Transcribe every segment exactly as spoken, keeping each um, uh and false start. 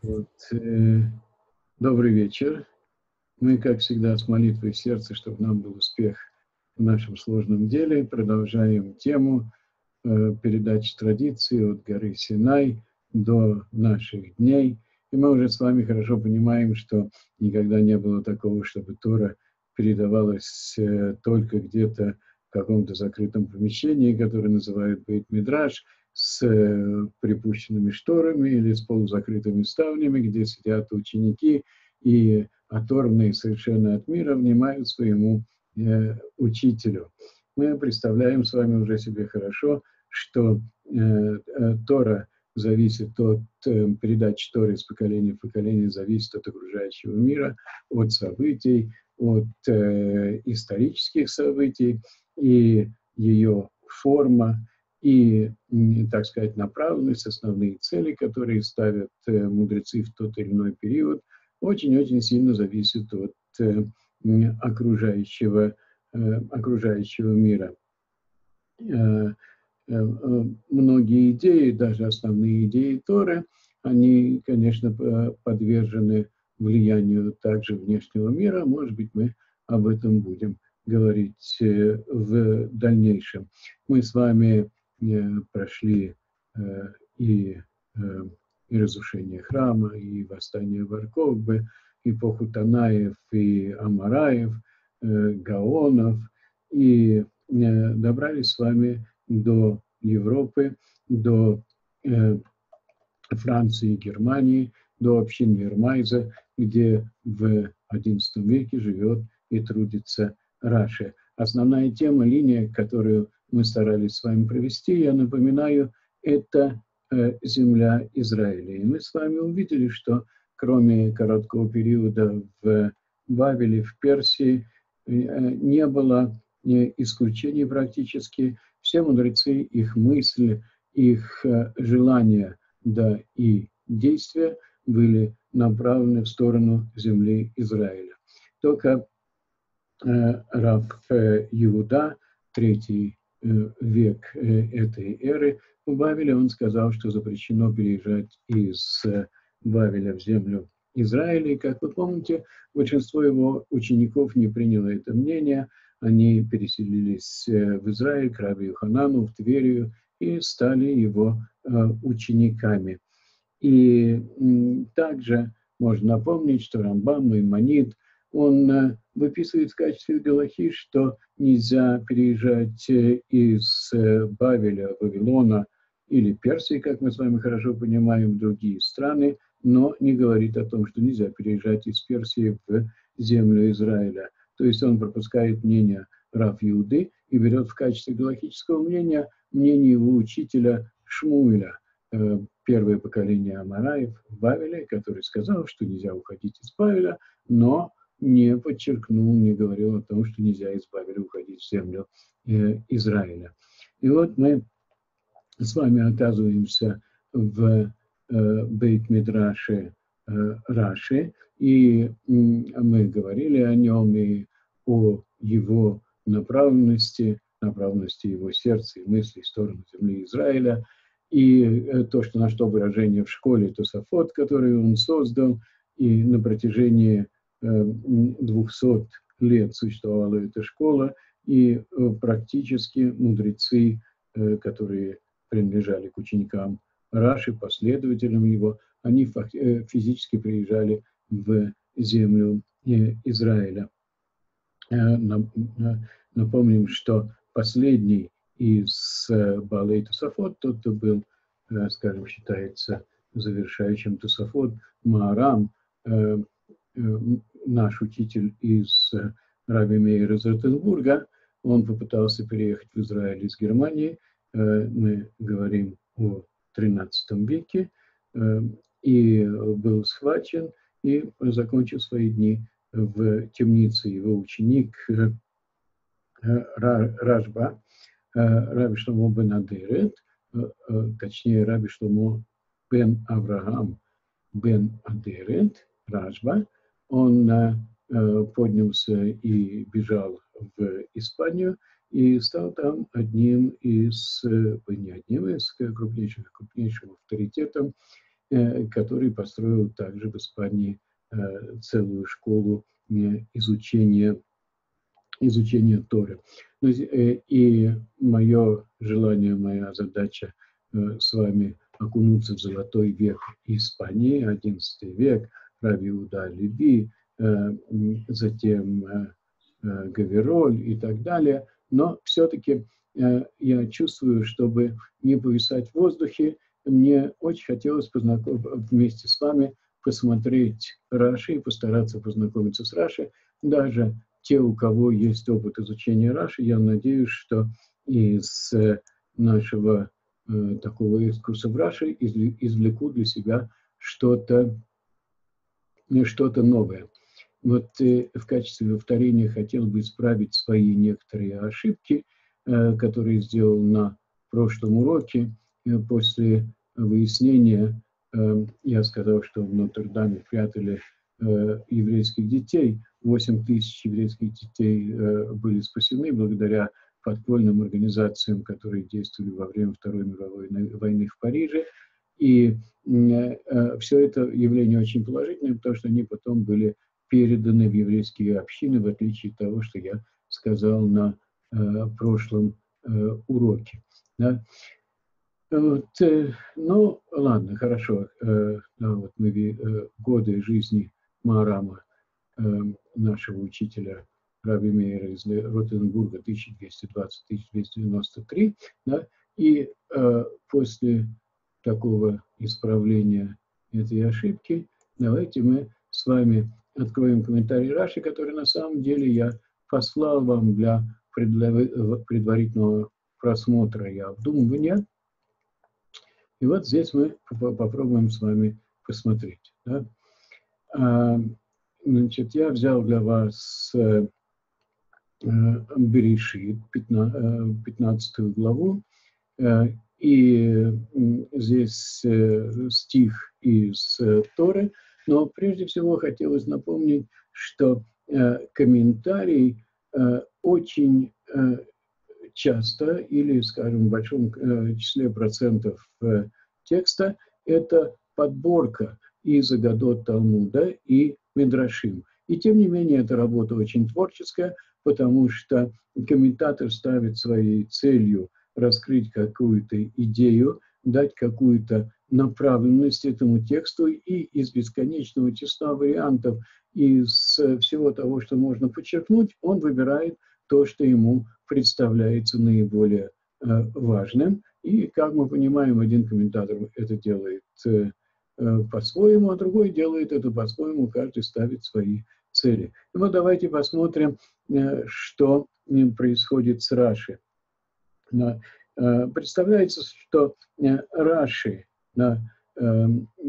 Вот, э, добрый вечер. Мы, как всегда, с молитвой в сердце, чтобы нам был успех в нашем сложном деле, продолжаем тему э, передачи традиции от горы Синай до наших дней. И мы уже с вами хорошо понимаем, что никогда не было такого, чтобы Тора передавалась э, только где-то в каком-то закрытом помещении, которое называют Бейт-Мидраш, с э, припущенными шторами или с полузакрытыми ставнями, где сидят ученики и оторванные совершенно от мира внимают своему э, учителю. Мы представляем с вами уже себе хорошо, что э, э, Тора зависит от э, передачи Торы из поколения в поколение, зависит от окружающего мира, от событий, от э, исторических событий, и ее форма, и, так сказать, направленность, основные цели, которые ставят э, мудрецы в тот или иной период, очень-очень сильно зависит от э, окружающего, э, окружающего мира. Э, э, многие идеи, даже основные идеи Торы, они, конечно, подвержены влиянию также внешнего мира. Может быть, мы об этом будем говорить в дальнейшем. Мы с вами прошли и, и разрушение храма, и восстание Бар-Кохбы, эпоху Танаев и Амараев, Гаонов, и добрались с вами до Европы, до э, Франции и Германии, до общин Мирмайза, где в одиннадцатом веке живет и трудится Раши. Основная тема, линия, которую мы старались с вами провести, я напоминаю, это э, земля Израиля. И мы с вами увидели, что кроме короткого периода в Вавиле, в Персии, э, не было исключений практически. Все мудрецы, их мысли, их желания, да и действия были направлены в сторону земли Израиля. Только э, рав э, Иуда, третий э, век э, этой эры, в Вавиле он сказал, что запрещено переезжать из э, Вавиля в землю Израиля. И, как вы помните, большинство его учеников не приняло это мнение. Они переселились в Израиль, к раби Йоханану, в Тверию, и стали его э, учениками. И м, также можно напомнить, что Рамбам, Маймонид, он э, выписывает в качестве галахи, что нельзя переезжать э, из э, Бавеля, Вавилона или Персии, как мы с вами хорошо понимаем, в другие страны, но не говорит о том, что нельзя переезжать из Персии в землю Израиля. То есть он пропускает мнение рав Иуды и берет в качестве галахического мнения мнение его учителя Шмуэля, э, первое поколение Амараев в Бавеле, который сказал, что нельзя уходить из Бавеля, но не подчеркнул, не говорил о том, что нельзя из Бавеля уходить в землю э, Израиля. И вот мы с вами оказываемся в э, Бейт-Мидраше э, Раши, и э, мы говорили о нем и о его направленности, направленности его сердца и мыслей в сторону земли Израиля, и э, то, что нашло выражение в школе Тосафот, которую он создал, и на протяжении э, двухсот лет существовала эта школа, и э, практически мудрецы, э, которые принадлежали к ученикам Раши, последователям его, они физически приезжали в землю Израиля. Напомним, что последний из Баалей Тосафот, тот, кто был, скажем, считается завершающим Тосафот, Маарам, наш учитель из Раби Меира из Ротенбурга, он попытался переехать в Израиль из Германии. Мы говорим о тринадцатом веке, и был схвачен, и закончил свои дни в темнице. Его ученик Рашба, Раби Шломо бен Адерет, точнее Раби Шломо бен Авраам бен Адерет, Рашба, он поднялся и бежал в Испанию, и стал там одним из, не одним из крупнейших, крупнейшим авторитетом который построил также в Испании целую школу изучения, изучения Торы. И мое желание, моя задача с вами окунуться в золотой век Испании, одиннадцатый век, Раби Иуда Леви, затем Гавероль и так далее. Но все-таки я чувствую, чтобы не повисать в воздухе, мне очень хотелось вместе с вами посмотреть Раши и постараться познакомиться с Раши. Даже те, у кого есть опыт изучения Раши, я надеюсь, что из нашего э, такого экскурса в Раши извлеку для себя что-то что-то новое. Вот э, в качестве повторения хотел бы исправить свои некоторые ошибки, э, которые сделал на прошлом уроке. Э, после выяснения э, я сказал, что в Нотр-Даме прятали э, еврейских детей. восемь тысяч еврейских детей э, были спасены благодаря подпольным организациям, которые действовали во время Второй мировой войны в Париже. И э, все это явление очень положительное, потому что они потом были переданы в еврейские общины, в отличие от того, что я сказал на э, прошлом э, уроке. Да? Вот, э, ну, ладно, хорошо. Э, да, вот мы э, годы жизни Маарама, э, нашего учителя Раби Мейера из Ротенбурга, тысяча двести двадцать — тысяча двести девяносто три, да, и э, после такого исправления этой ошибки давайте мы с вами откроем комментарий Раши, который на самом деле я послал вам для предварительного просмотра и обдумывания. И вот здесь мы попробуем с вами посмотреть. Да? Значит, я взял для вас Берешит, пятнадцатую главу, и здесь стих из Торы, но прежде всего хотелось напомнить, что комментарий очень часто, или, скажем, в большом числе процентов текста, это подборка из Агадот Талмуда и Мидрашим. И тем не менее, эта работа очень творческая, потому что комментатор ставит своей целью раскрыть какую-то идею, дать какую-то направленность этому тексту, и из бесконечного числа вариантов, из всего того, что можно подчеркнуть, он выбирает то, что ему представляется наиболее э, важным. И, как мы понимаем, один комментатор это делает э, э, по-своему, а другой делает это по-своему, каждый ставит свои цели. И вот давайте посмотрим, э, что э, происходит с Раши. Э, э, представляется, что э, Раши э, э,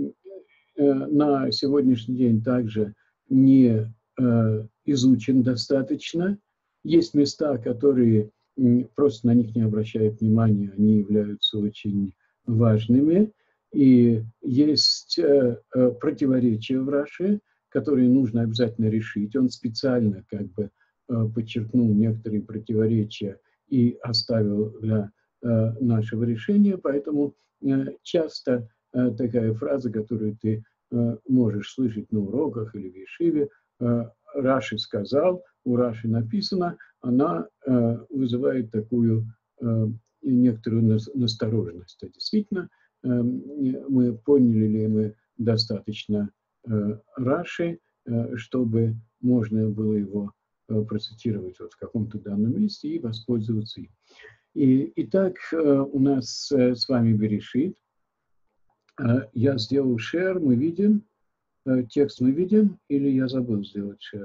на сегодняшний день также не э, изучен достаточно. Есть места, которые просто на них не обращают внимания, они являются очень важными. И есть э, э, противоречия в Раши, которые нужно обязательно решить. Он специально как бы э, подчеркнул некоторые противоречия и оставил для э, нашего решения. Поэтому э, часто э, такая фраза, которую ты э, можешь слышать на уроках или в ешиве, э, Раши сказал, у Раши написано, она э, вызывает такую э, некоторую настороженность. А действительно, э, мы поняли ли мы достаточно э, Раши, э, чтобы можно было его э, процитировать вот в каком-то данном месте и воспользоваться им. И, итак, э, у нас э, с вами Берешит. Э, я сделал share, мы видим. Э, текст мы видим, или я забыл сделать share?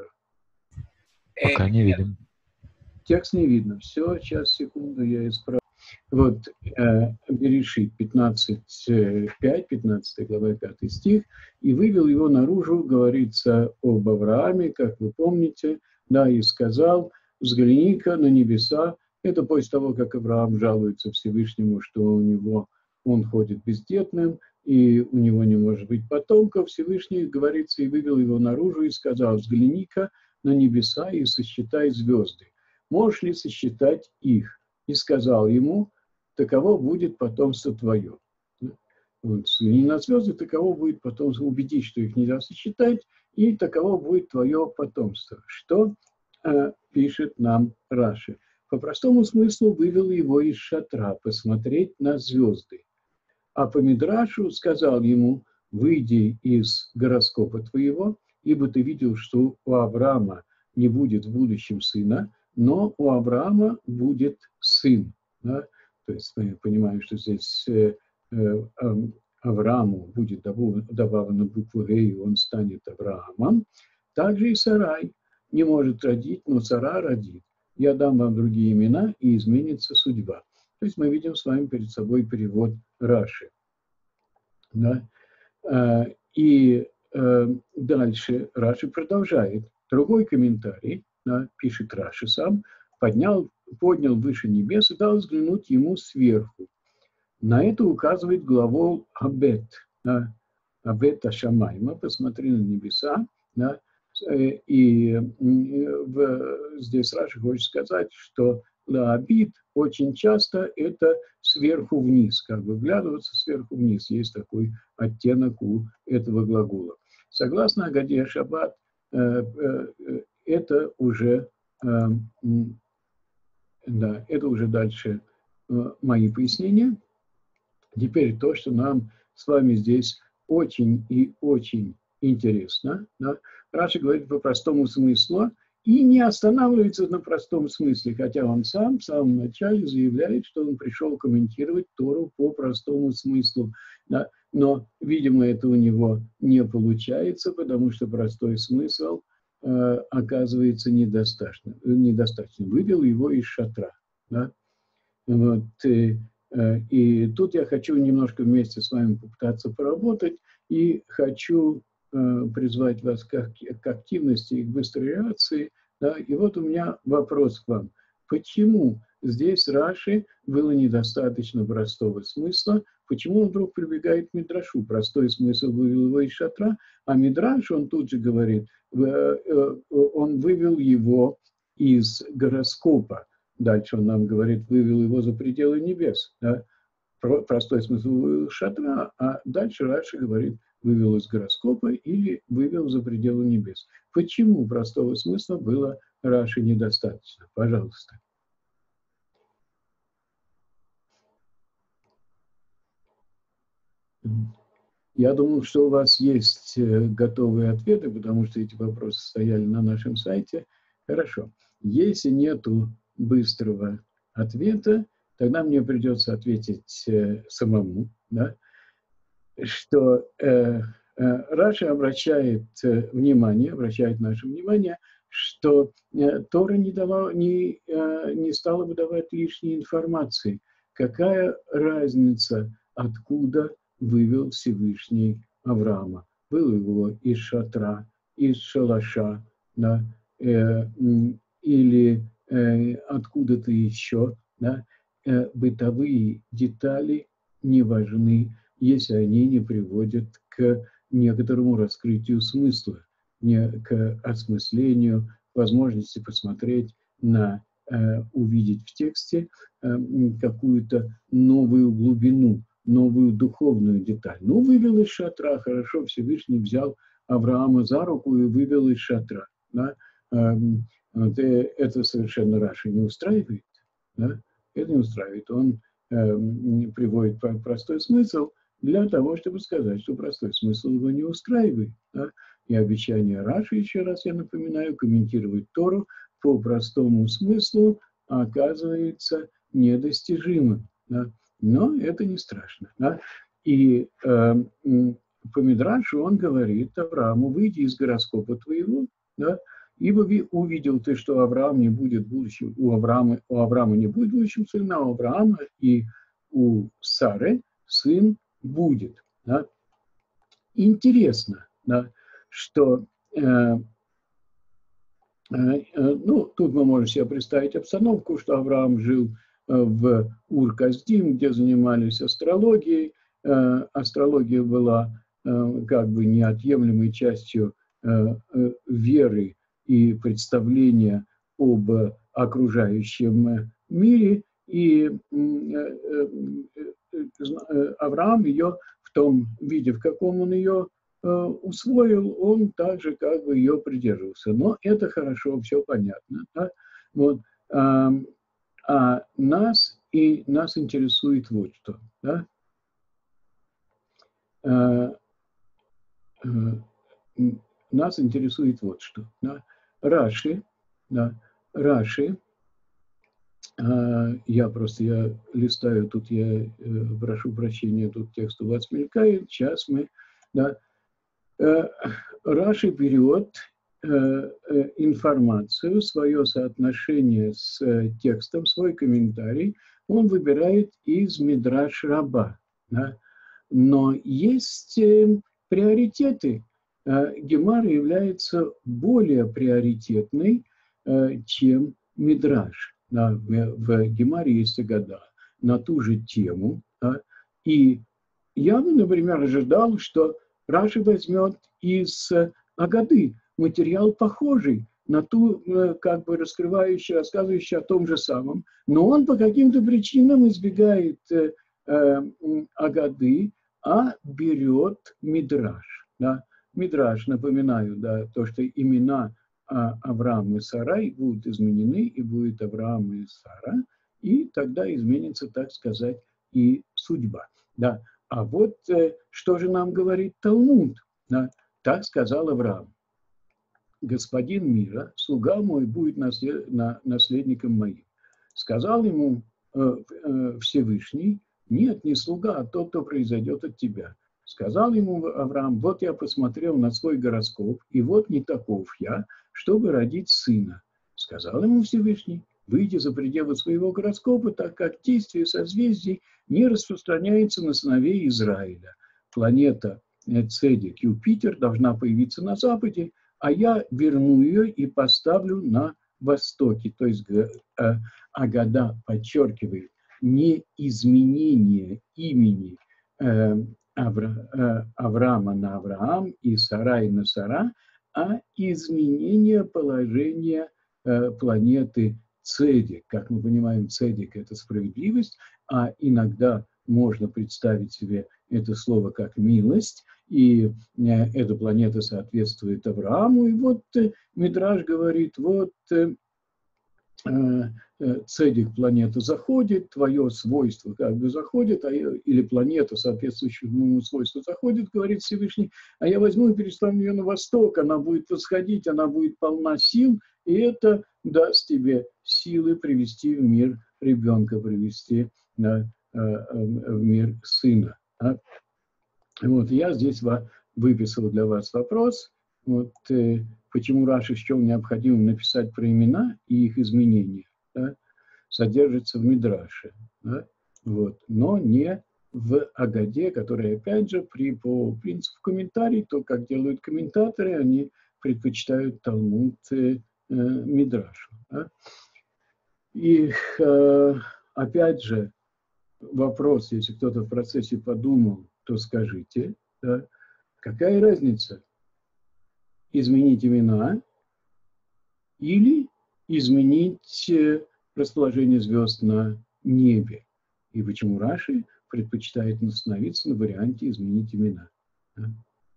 Пока не видим. Текст не видно. Все, сейчас, секунду, я исправлю. Вот, э, Берешит пятнадцать пять, пятнадцатая глава, пятый стих, и вывел его наружу, говорится об Аврааме, как вы помните, да, и сказал, взгляни-ка на небеса. Это после того, как Авраам жалуется Всевышнему, что у него, он ходит бездетным, и у него не может быть потомков. Всевышний, говорится, и вывел его наружу, и сказал, взгляни-ка на небеса и сосчитай звезды. Можешь ли сосчитать их? И сказал ему, таково будет потомство твое. вот, взгляни на звезды, таково будет потом, убедись, что их нельзя сочетать, и таково будет твое потомство. Что э, пишет нам Раши? По простому смыслу вывел его из шатра посмотреть на звезды. А по Мидрашу сказал ему: выйди из гороскопа твоего, ибо ты видел, что у Авраама не будет в будущем сына, но у Авраама будет сын. Да? То есть мы понимаем, что здесь э, э, Аврааму будет добавлена буква Г, и он станет Авраамом. Также и Сарай не может родить, но Сара родит. Я дам вам другие имена, и изменится судьба. То есть мы видим с вами перед собой перевод Раши. Да? И дальше Раши продолжает. Другой комментарий, да, пишет Раши сам, поднял, поднял выше небес и дал взглянуть ему сверху. На это указывает глагол «абет», да, «абет ашамайма», посмотри на небеса. Да, и в, здесь Раши хочет сказать, что лаабит очень часто это сверху вниз, как бы вглядываться сверху вниз. Есть такой оттенок у этого глагола. Согласно Агаде Шаббат, это уже, да, это уже дальше мои пояснения. Теперь то, что нам с вами здесь очень и очень интересно. Да? Раши говорит по простому смыслу и не останавливается на простом смысле, хотя он сам в самом начале заявляет, что он пришел комментировать Тору по простому смыслу. Да? Но, видимо, это у него не получается, потому что простой смысл э, оказывается недостаточно. недостаточно. Вывел его из шатра. Да? Вот, и, и тут я хочу немножко вместе с вами попытаться поработать и хочу э, призвать вас к, к активности и к быстрой реакции. Да? И вот у меня вопрос к вам. Почему здесь Раши было недостаточно простого смысла? Почему он вдруг прибегает к Мидрашу? Простой смысл вывел его из шатра, а Мидраш, он тут же говорит, он вывел его из гороскопа. Дальше он нам говорит, вывел его за пределы небес. Да? Простой смысл вывел из шатра, а дальше Раши говорит, вывел из гороскопа или вывел за пределы небес. Почему простого смысла было Раши недостаточно? Пожалуйста. Я думаю, что у вас есть готовые ответы, потому что эти вопросы стояли на нашем сайте. Хорошо. Если нету быстрого ответа, тогда мне придется ответить э, самому, да, что э, э, Раши обращает э, внимание, обращает наше внимание, что э, Тора не, дала, не, э, не стала бы давать лишней информации. Какая разница, откуда вывел Всевышний Авраама? Вывел его из шатра, из шалаша, да, э, или э, откуда-то еще, да, э, бытовые детали не важны, если они не приводят к некоторому раскрытию смысла, не к осмыслению, возможности посмотреть на, э, увидеть в тексте э, какую-то новую глубину, новую духовную деталь. Ну, вывел из шатра, хорошо, Всевышний взял Авраама за руку и вывел из шатра. Да? Это совершенно Раши не устраивает. Да? Это не устраивает. Он э, приводит простой смысл для того, чтобы сказать, что простой смысл его не устраивает. Да? И обещание Раши, еще раз я напоминаю, комментировать Тору по простому смыслу оказывается недостижимым. Да? Но это не страшно. Да? И э, по Мидрашу он говорит Аврааму, выйди из гороскопа твоего, да? Ибо увидел ты, что Авраам не будет будущим, у Авраама, у Авраама не будет будущим сына, а у Авраама и у Сары сын будет. Да? Интересно, да, что э, э, ну, тут мы можем себе представить обстановку, что Авраам жил в Ур-Каздим, где занимались астрологией. Э, астрология была э, как бы неотъемлемой частью э, веры и представления об окружающем мире, и Авраам ее в том виде, в каком он ее э, усвоил, он также как бы ее придерживался. Но это хорошо, все понятно. Да? Вот, а, а нас и нас интересует вот что. Да? А, а, нас интересует вот что. Да? Раши, да, Раши, а, я просто, я листаю, тут я э, прошу прощения, тут текст у вас мелькает, сейчас мы, да, э, Раши берет э, э, информацию, свое соотношение с э, текстом, свой комментарий, он выбирает из Мидраш Раба, да, но есть э, приоритеты. Э, Гемара является более приоритетной, э, чем Мидраш. Да, в, в Гемаре есть Агада на ту же тему. Да, и я бы, например, ожидал, что Раши возьмет из Агады материал похожий на ту, э, как бы раскрывающий, рассказывающий о том же самом, но он по каким-то причинам избегает э, э, Агады, а берет Мидраш. Да. Мидраш, напоминаю, да, то, что имена а, Авраам и Сарай будут изменены, и будет Авраам и Сара, и тогда изменится, так сказать, и судьба. Да. А вот э, что же нам говорит Талмуд? Да. Так сказал Авраам: господин мира, слуга мой будет наслед, на, наследником моим. Сказал ему э, э, Всевышний: нет, не слуга, а тот, кто произойдет от тебя. Сказал ему Авраам: вот я посмотрел на свой гороскоп, и вот не таков я, чтобы родить сына. Сказал ему Всевышний: выйди за пределы своего гороскопа, так как действие созвездий не распространяется на сыновей Израиля. Планета Цедек, Юпитер, должна появиться на западе, а я верну ее и поставлю на востоке. То есть Агада подчеркивает не изменение имени э, Авра, э, Авраама на Авраам и Сарай на Сара, а изменение положения э, планеты Цедек. Как мы понимаем, Цедек – это справедливость, а иногда можно представить себе это слово как милость, и эта планета соответствует Аврааму. И вот Мидраш говорит: вот Цедек планета заходит, твое свойство как бы заходит, а я, или планета, соответствующая моему свойству, заходит, говорит Всевышний, а я возьму и переставлю ее на восток, она будет восходить, она будет полна сил, и это даст тебе силы привести в мир ребенка, привести да, в мир сына. Да? Вот, я здесь выписал для вас вопрос, вот, э, почему Раши счел необходимым написать про имена и их изменения, да, содержится в Мидраше, да, вот, но не в Агаде, которая, опять же, при, по принципу комментарий, то, как делают комментаторы, они предпочитают Талмуд э, э, Мидрашу. Да. И, э, опять же, вопрос, если кто-то в процессе подумал, то скажите, да, какая разница? Изменить имена или изменить расположение звезд на небе? И почему Раши предпочитает остановиться на варианте изменить имена? Да?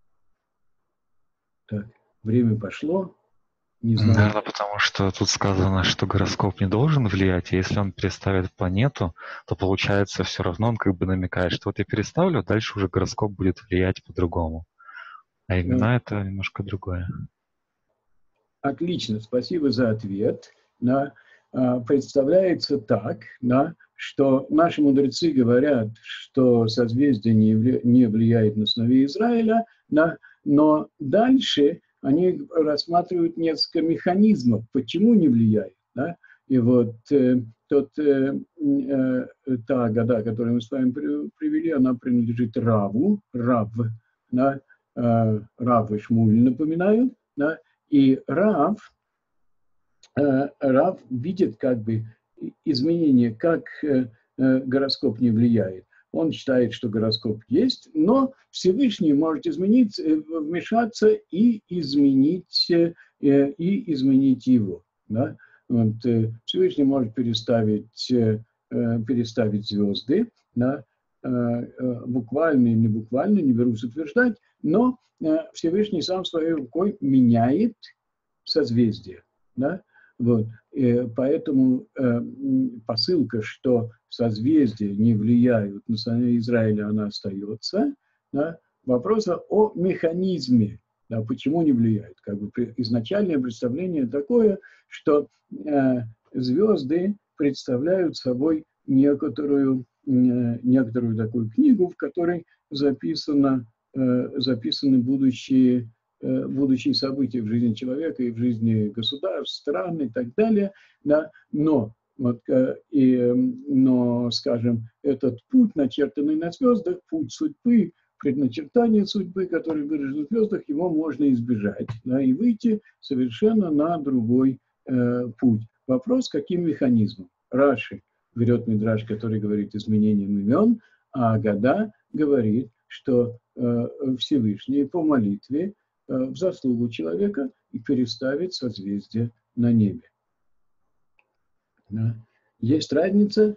Так, время пошло. Не знаю. Наверное, потому что тут сказано, что гороскоп не должен влиять, и если он переставит планету, то получается все равно он как бы намекает, что вот я переставлю, дальше уже гороскоп будет влиять по-другому. А имена это немножко другое. Отлично, спасибо за ответ. Да, представляется так, да, что наши мудрецы говорят, что созвездие не влияет на сыновей Израиля, да, но дальше они рассматривают несколько механизмов, почему не влияет. Да? И вот э, тот, э, э, та Агада, которую мы с вами привели, она принадлежит Раву, Рав, да? э, Рав и Шмуль, напоминаю, да? И Рав, э, Рав видит как бы изменения, как э, гороскоп не влияет. Он считает, что гороскоп есть, но Всевышний может изменить, вмешаться и изменить, и изменить его. Да? Вот, Всевышний может переставить, переставить звезды, да? буквально или не буквально, не берусь утверждать, но Всевышний сам своей рукой меняет созвездие. Да? Вот. И поэтому э, посылка, что созвездия не влияют на страну Израиля, она остается. Да? Вопрос о механизме, да, почему не влияет. Как бы изначальное представление такое, что э, звезды представляют собой некоторую, э, некоторую такую книгу, в которой записано, э, записаны будущие будущие события в жизни человека и в жизни государств, стран и так далее, да, но, вот, и, но, скажем, этот путь, начертанный на звездах, путь судьбы, предначертание судьбы, который выражен в звездах, его можно избежать, да, и выйти совершенно на другой э, путь. Вопрос, каким механизмом? Раши берет мидраш, который говорит изменением имен, а Агада говорит, что э, Всевышний по молитве в заслугу человека и переставить созвездие на небе. Да. Есть разница?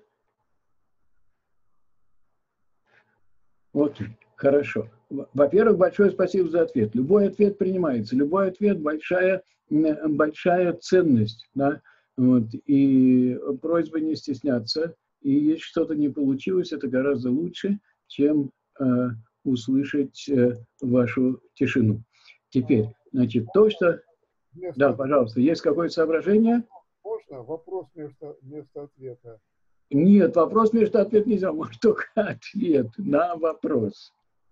Вот, хорошо. Во-первых, большое спасибо за ответ. Любой ответ принимается. Любой ответ – большая, большая ценность. Да? Вот. И просьба не стесняться. И если что-то не получилось, это гораздо лучше, чем э, услышать э, вашу тишину. Теперь, значит, то, что... Вместо... Да, пожалуйста, есть какое-то соображение? Можно вопрос вместо, вместо ответа? Нет, вопрос вместо ответа нельзя, может только ответ на вопрос.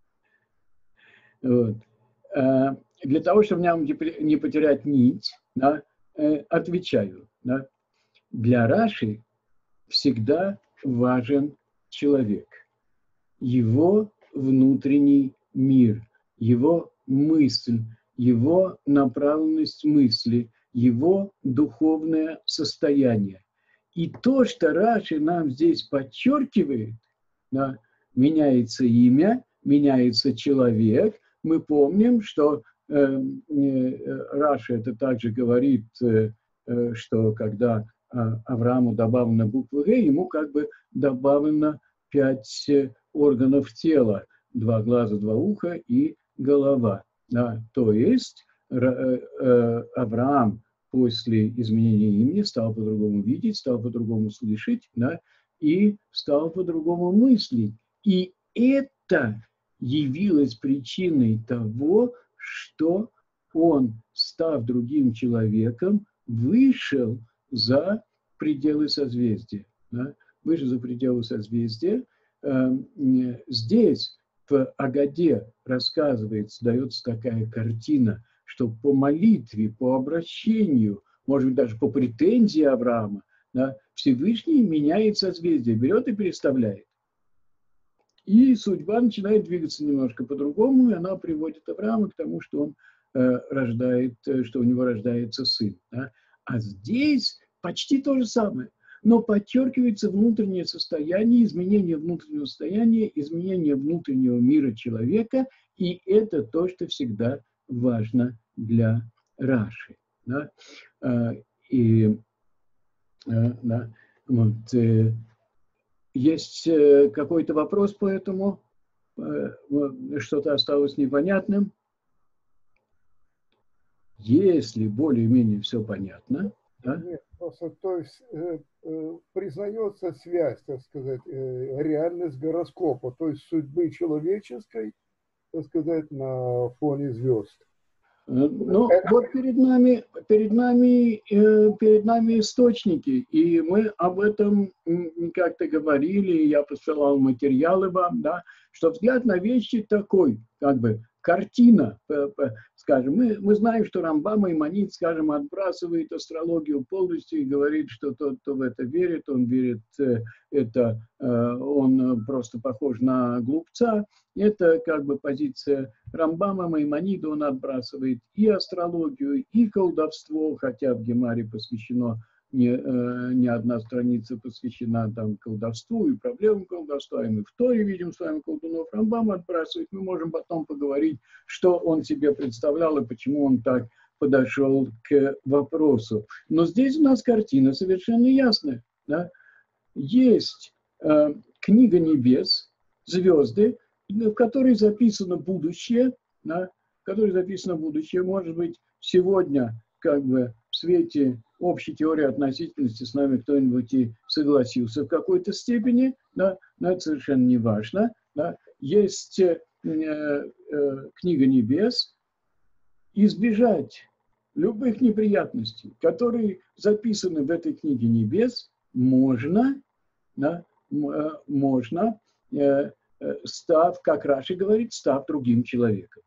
Вот. Для того, чтобы не потерять нить, да, отвечаю. Да. Для Раши всегда важен человек, его внутренний мир, его мысль, его направленность мысли, его духовное состояние. И то, что Раши нам здесь подчеркивает, да, меняется имя, меняется человек. Мы помним, что э, э, Раши это также говорит, э, э, что когда э, Аврааму добавлена буква Г, ему как бы добавлено пять органов тела, два глаза, два уха и голова. Да, то есть э, э, Авраам после изменения имени стал по-другому видеть, стал по-другому слышать, да, и стал по-другому мыслить. И это явилось причиной того, что он, став другим человеком, вышел за пределы созвездия. Да, вышел за пределы созвездия. Э, здесь в Агаде рассказывается, дается такая картина, что по молитве, по обращению, может быть, даже по претензии Авраама, да, Всевышний меняет созвездие, берет и переставляет. И судьба начинает двигаться немножко по-другому, и она приводит Авраама к тому, что он э, рождает, что у него рождается сын. Да. А здесь почти то же самое. Но подчеркивается внутреннее состояние, изменение внутреннего состояния, изменение внутреннего мира человека, и это то, что всегда важно для Раши. Да? И да, вот, есть какой-то вопрос по этому? Что-то осталось непонятным? Если более-менее все понятно, да? Нет, просто, то есть э, э, признается связь, так сказать, э, реальность гороскопа, то есть судьбы человеческой, так сказать, на фоне звезд. Ну, вот перед нами, перед нами, э, перед нами источники, и мы об этом как-то говорили, я посылал материалы вам, да, что взгляд на вещи такой, как бы, картина, скажем, мы, мы знаем, что Рамбам Маймонид, скажем, отбрасывает астрологию полностью и говорит, что тот, кто в это верит, он верит, это, он просто похож на глупца. Это как бы позиция Рамбама Маймонида, он отбрасывает и астрологию, и колдовство, хотя в Гемаре посвящено не, э, не одна страница посвящена там колдовству и проблемам колдовства, и мы в Торе видим с вами колдунов. Рамбам отбрасывает, мы можем потом поговорить, что он себе представлял и почему он так подошел к вопросу. Но здесь у нас картина совершенно ясная. Да? Есть э, книга небес, звезды, в которой записано будущее, да, в которой записано будущее, может быть, сегодня как бы в свете общей теории относительности с нами кто-нибудь и согласился в какой-то степени, да, но это совершенно не важно. Да. Есть э, э, книга небес, избежать любых неприятностей, которые записаны в этой книге небес, можно, да, можно, э, став, как Раши говорит, став другим человеком.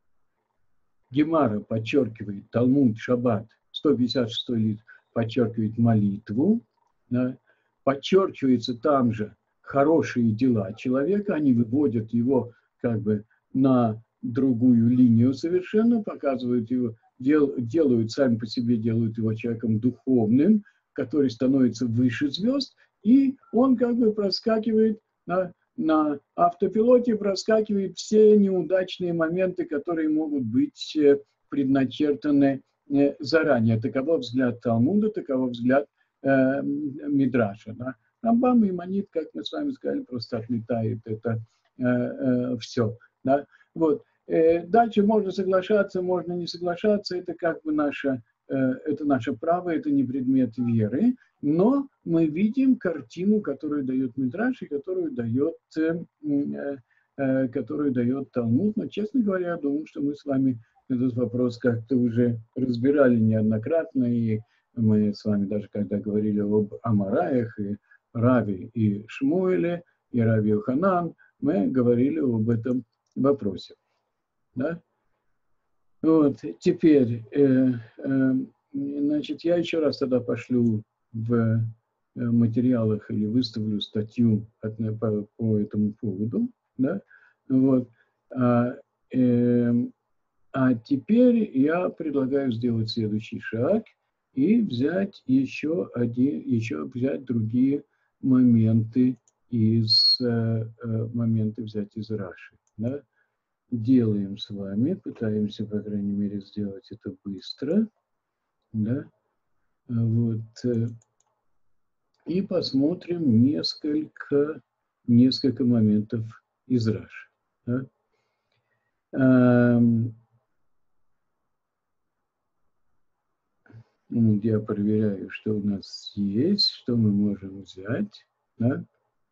Гемара подчеркивает, Талмуд, Шаббат, сто пятьдесят шестой лист, подчеркивает молитву, да, подчеркивается там же хорошие дела человека, они выводят его как бы на другую линию совершенно, показывают его, дел, делают, сами по себе делают его человеком духовным, который становится выше звезд, и он как бы проскакивает на, на автопилоте, проскакивает все неудачные моменты, которые могут быть предначертаны заранее. Таково взгляд Талмуда, таково взгляд э, Мидраша. Да? Рамбам и Манит, как мы с вами сказали, просто отметает это э, э, все. Да? Вот. Э, дальше можно соглашаться, можно не соглашаться, это как бы наше, э, это наше право, это не предмет веры, но мы видим картину, которую дает Мидраш и которую дает, э, э, которую дает Талмуд. Но, честно говоря, я думаю, что мы с вами этот вопрос как-то уже разбирали неоднократно, и мы с вами даже когда говорили об Амараях, и Раве, и Шмуэле, и Рави Йоханан, мы говорили об этом вопросе. Да? Вот, теперь, э, э, значит, я еще раз тогда пошлю в материалах или выставлю статью от, по, по этому поводу. Да? Вот. А, э, а теперь я предлагаю сделать следующий шаг и взять еще один, еще взять другие моменты из э, моменты взять из Раши. Да? Делаем с вами, пытаемся, по крайней мере, сделать это быстро. Да? Вот. И посмотрим несколько, несколько моментов из Раши. Да? Я проверяю, что у нас есть, что мы можем взять. Да?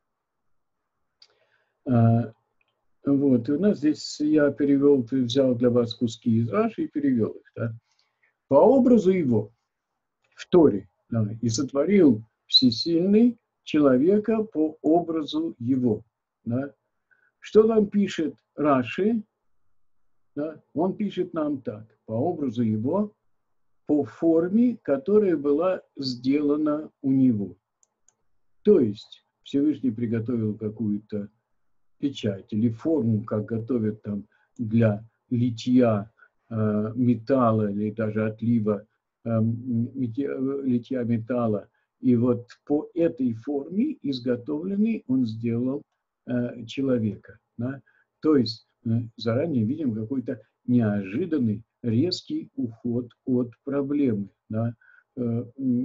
А, вот, и у нас здесь я перевел, взял для вас куски из Раши и перевел их. Да? По образу его в Торе, да, и сотворил всесильный человека по образу его. Да? Что нам пишет Раши? Да? Он пишет нам так, по образу его, по форме, которая была сделана у него. То есть Всевышний приготовил какую-то печать или форму, как готовят там для литья э, металла или даже отлива э, литья металла. И вот по этой форме изготовленный он сделал э, человека. Да? То есть э, заранее видим какой-то неожиданный резкий уход от проблемы. Да? Э,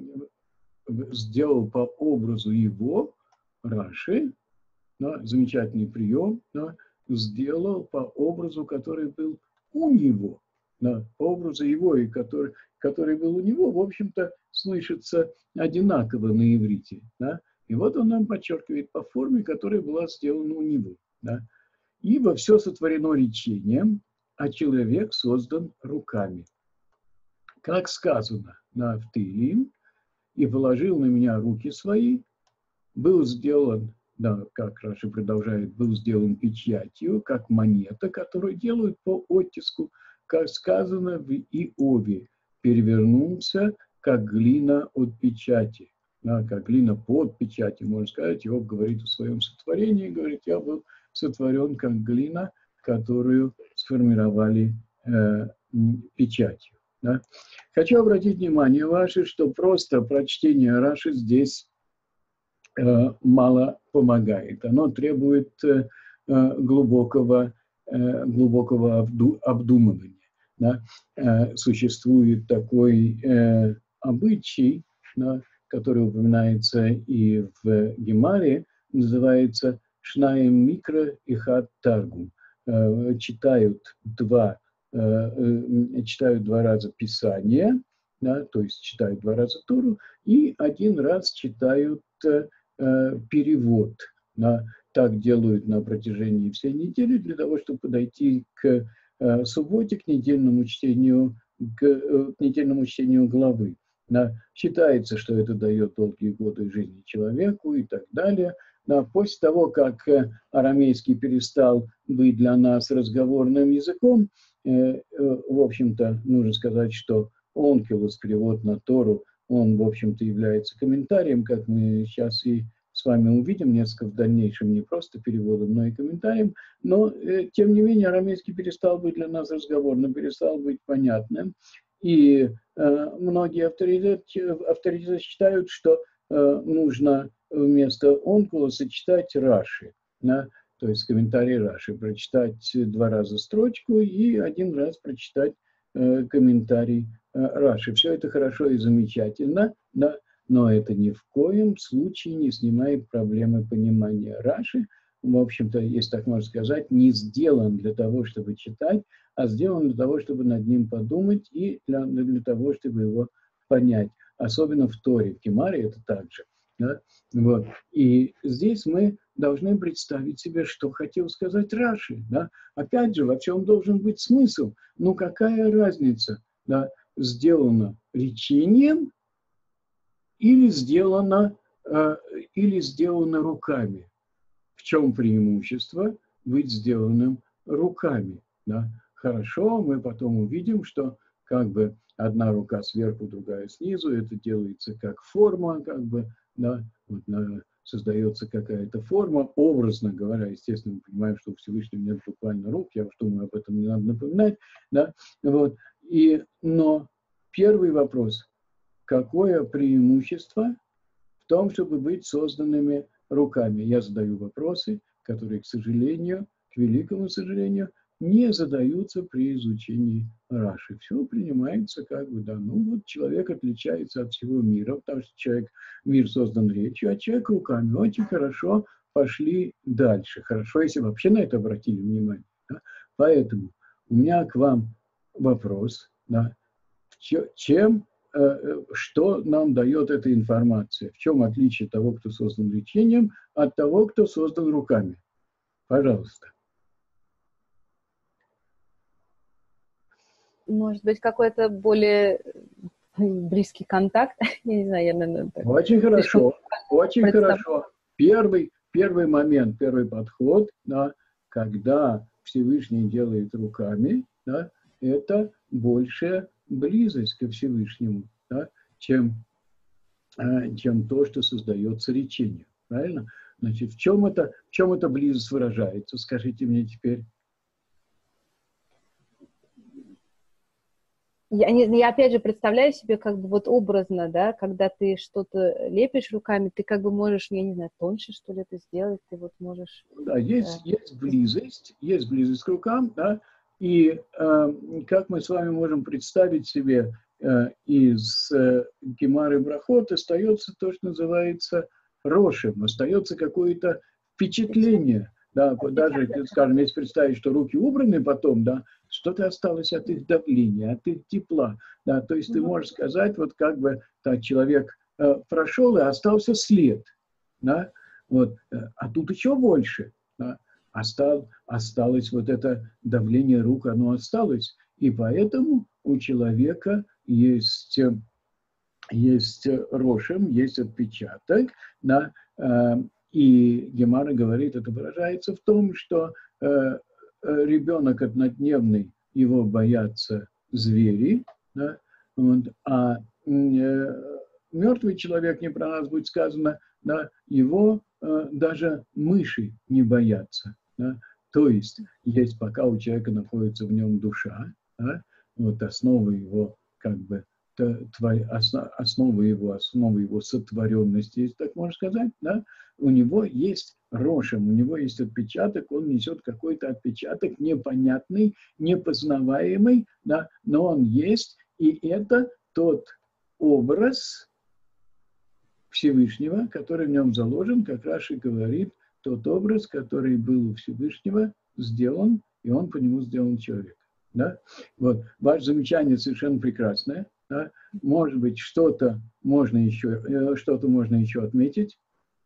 сделал по образу его, Раши, да, замечательный прием, да, сделал по образу, который был у него, да, по образу его, и который, который был у него, в общем-то, слышится одинаково на иврите. Да? И вот он нам подчеркивает по форме, которая была сделана у него. Да? Ибо все сотворено речением, а человек создан руками. Как сказано на Тилим, и положил на меня руки свои, был сделан, да, как Раши продолжает, был сделан печатью, как монета, которую делают по оттиску, как сказано в Иове, перевернулся, как глина от печати. Да, как глина под печатью, можно сказать. Иов говорит о своем сотворении, говорит, я был сотворен как глина, которую сформировали э, печатью. Да. Хочу обратить внимание ваше, что просто прочтение Раши здесь э, мало помогает. Оно требует э, глубокого, э, глубокого обду, обдумывания. Да. Э, существует такой э, обычай, да, который упоминается и в Гемаре, называется Шнаим Микро и Хат Таргум. Читают два, читают два раза Писание, да, то есть читают два раза Тору, и один раз читают перевод. Да. Так делают на протяжении всей недели для того, чтобы подойти к субботе, к недельному чтению, к, к недельному чтению главы. Да. Считается, что это дает долгие годы жизни человеку и так далее. Да. После того, как арамейский перестал быть для нас разговорным языком, э, э, в общем-то, нужно сказать, что онкелос, перевод на Тору, он, в общем-то, является комментарием, как мы сейчас и с вами увидим, несколько в дальнейшем не просто переводом, но и комментарием. Но, э, тем не менее, арамейский перестал быть для нас разговорным, перестал быть понятным. И э, многие авторитеты, авторитеты считают, что э, нужно вместо онкулоса читать Раши. Да? То есть комментарий Раши. Прочитать два раза строчку и один раз прочитать э, комментарий э, Раши. Все это хорошо и замечательно, да? Но это ни в коем случае не снимает проблемы понимания Раши. В общем-то, если так можно сказать, не сделан для того, чтобы читать, а сделан для того, чтобы над ним подумать и для, для того, чтобы его понять. Особенно в Торе, в Гемаре это также. Да? Вот. И здесь мы должны представить себе, что хотел сказать Раши. Да? Опять же, во чем должен быть смысл? Ну, какая разница? Да? Сделано речением, или сделано, э, или сделано руками. В чем преимущество быть сделанным руками? Да? Хорошо, мы потом увидим, что как бы одна рука сверху, другая снизу, это делается как форма, как бы, да, вот, на, создается какая-то форма, образно говоря, естественно, мы понимаем, что у Всевышнего нет буквально рук, я уж думаю, об этом не надо напоминать, да, вот, и, но первый вопрос. Какое преимущество в том, чтобы быть созданными руками? Я задаю вопросы, которые, к сожалению, к великому сожалению, не задаются при изучении Раши. Все принимается как бы, да, ну вот человек отличается от всего мира, потому что человек, мир создан речью, а человек руками. Очень хорошо, пошли дальше. Хорошо, если вообще на это обратили внимание. Да? Поэтому у меня к вам вопрос, да, чем... что нам дает эта информация? В чем отличие того, кто создан речением, от того, кто создан руками? Пожалуйста. Может быть, какой-то более близкий контакт? Я не знаю, я, наверное, так... Очень хорошо, очень хорошо. Первый, первый момент, первый подход, да, когда Всевышний делает руками, да, это большая близость ко Всевышнему, да, чем, чем то, что создается речением. Правильно? Значит, в чем это, в чем эта близость выражается? Скажите мне теперь. Я, я опять же представляю себе как бы вот образно, да, когда ты что-то лепишь руками, ты как бы можешь, я не знаю, тоньше что ли это сделать, ты вот можешь... Да, есть, да. есть близость, есть близость к рукам, да, и э, как мы с вами можем представить себе э, из э, Гемары Брахот, остается то, что называется рошем, остается какое-то впечатление. Да, даже, скажем, если представить, что руки убраны потом, да, что-то осталось от их давления, от их тепла. Да, то есть ты можешь сказать, вот как бы так, человек э, прошел и остался след. Да, вот, а тут еще больше. Да, остал, осталось вот это давление рук, оно осталось. И поэтому у человека есть, есть рошем, есть отпечаток, да, э, и Гемара говорит, это выражается в том, что э, ребенок однодневный, его боятся звери, да, вот, а э, мертвый человек, не про нас будет сказано, да, его э, даже мыши не боятся. Да, то есть, есть пока у человека находится в нем душа, да, вот основа его как бы твоя, основа его, основа его сотворенности, если так можно сказать, да, у него есть рошем, у него есть отпечаток, он несет какой-то отпечаток непонятный, непознаваемый, да, но он есть, и это тот образ Всевышнего, который в нем заложен, как Раши говорит, тот образ, который был у Всевышнего, сделан, и он по нему сделан человек. Да? Вот. Ваше замечание совершенно прекрасное. Да? Может быть, что-то можно еще, что-то можно еще отметить.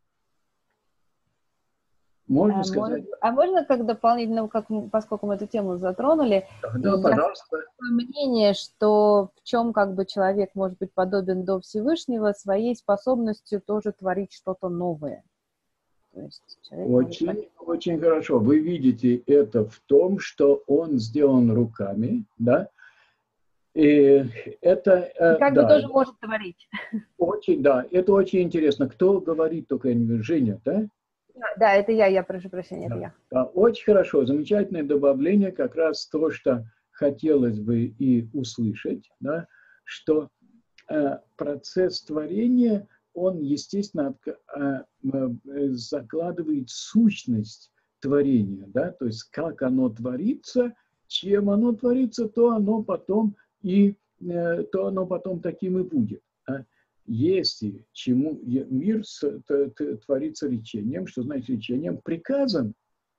Можно а, сказать... может, а можно как дополнительно, как, поскольку мы эту тему затронули, Да, я пожалуйста. мнение, что в чем как бы человек может быть подобен до Всевышнего своей способностью тоже творить что-то новое. То есть Очень, может... очень хорошо. Вы видите это в том, что он сделан руками, да? И это... И как да, бы тоже может творить. Очень, да, это очень интересно. Кто говорит, только Женя, да? Да, это я, я прошу прощения, Да. это я. Да, очень хорошо, замечательное добавление, как раз то, что хотелось бы и услышать, да, что э, процесс творения, он, естественно, э, э, закладывает сущность творения, да, то есть как оно творится, чем оно творится, то оно потом и э, то оно потом таким и будет. Да. Если чему мир творится лечением, что значит лечением? Приказом.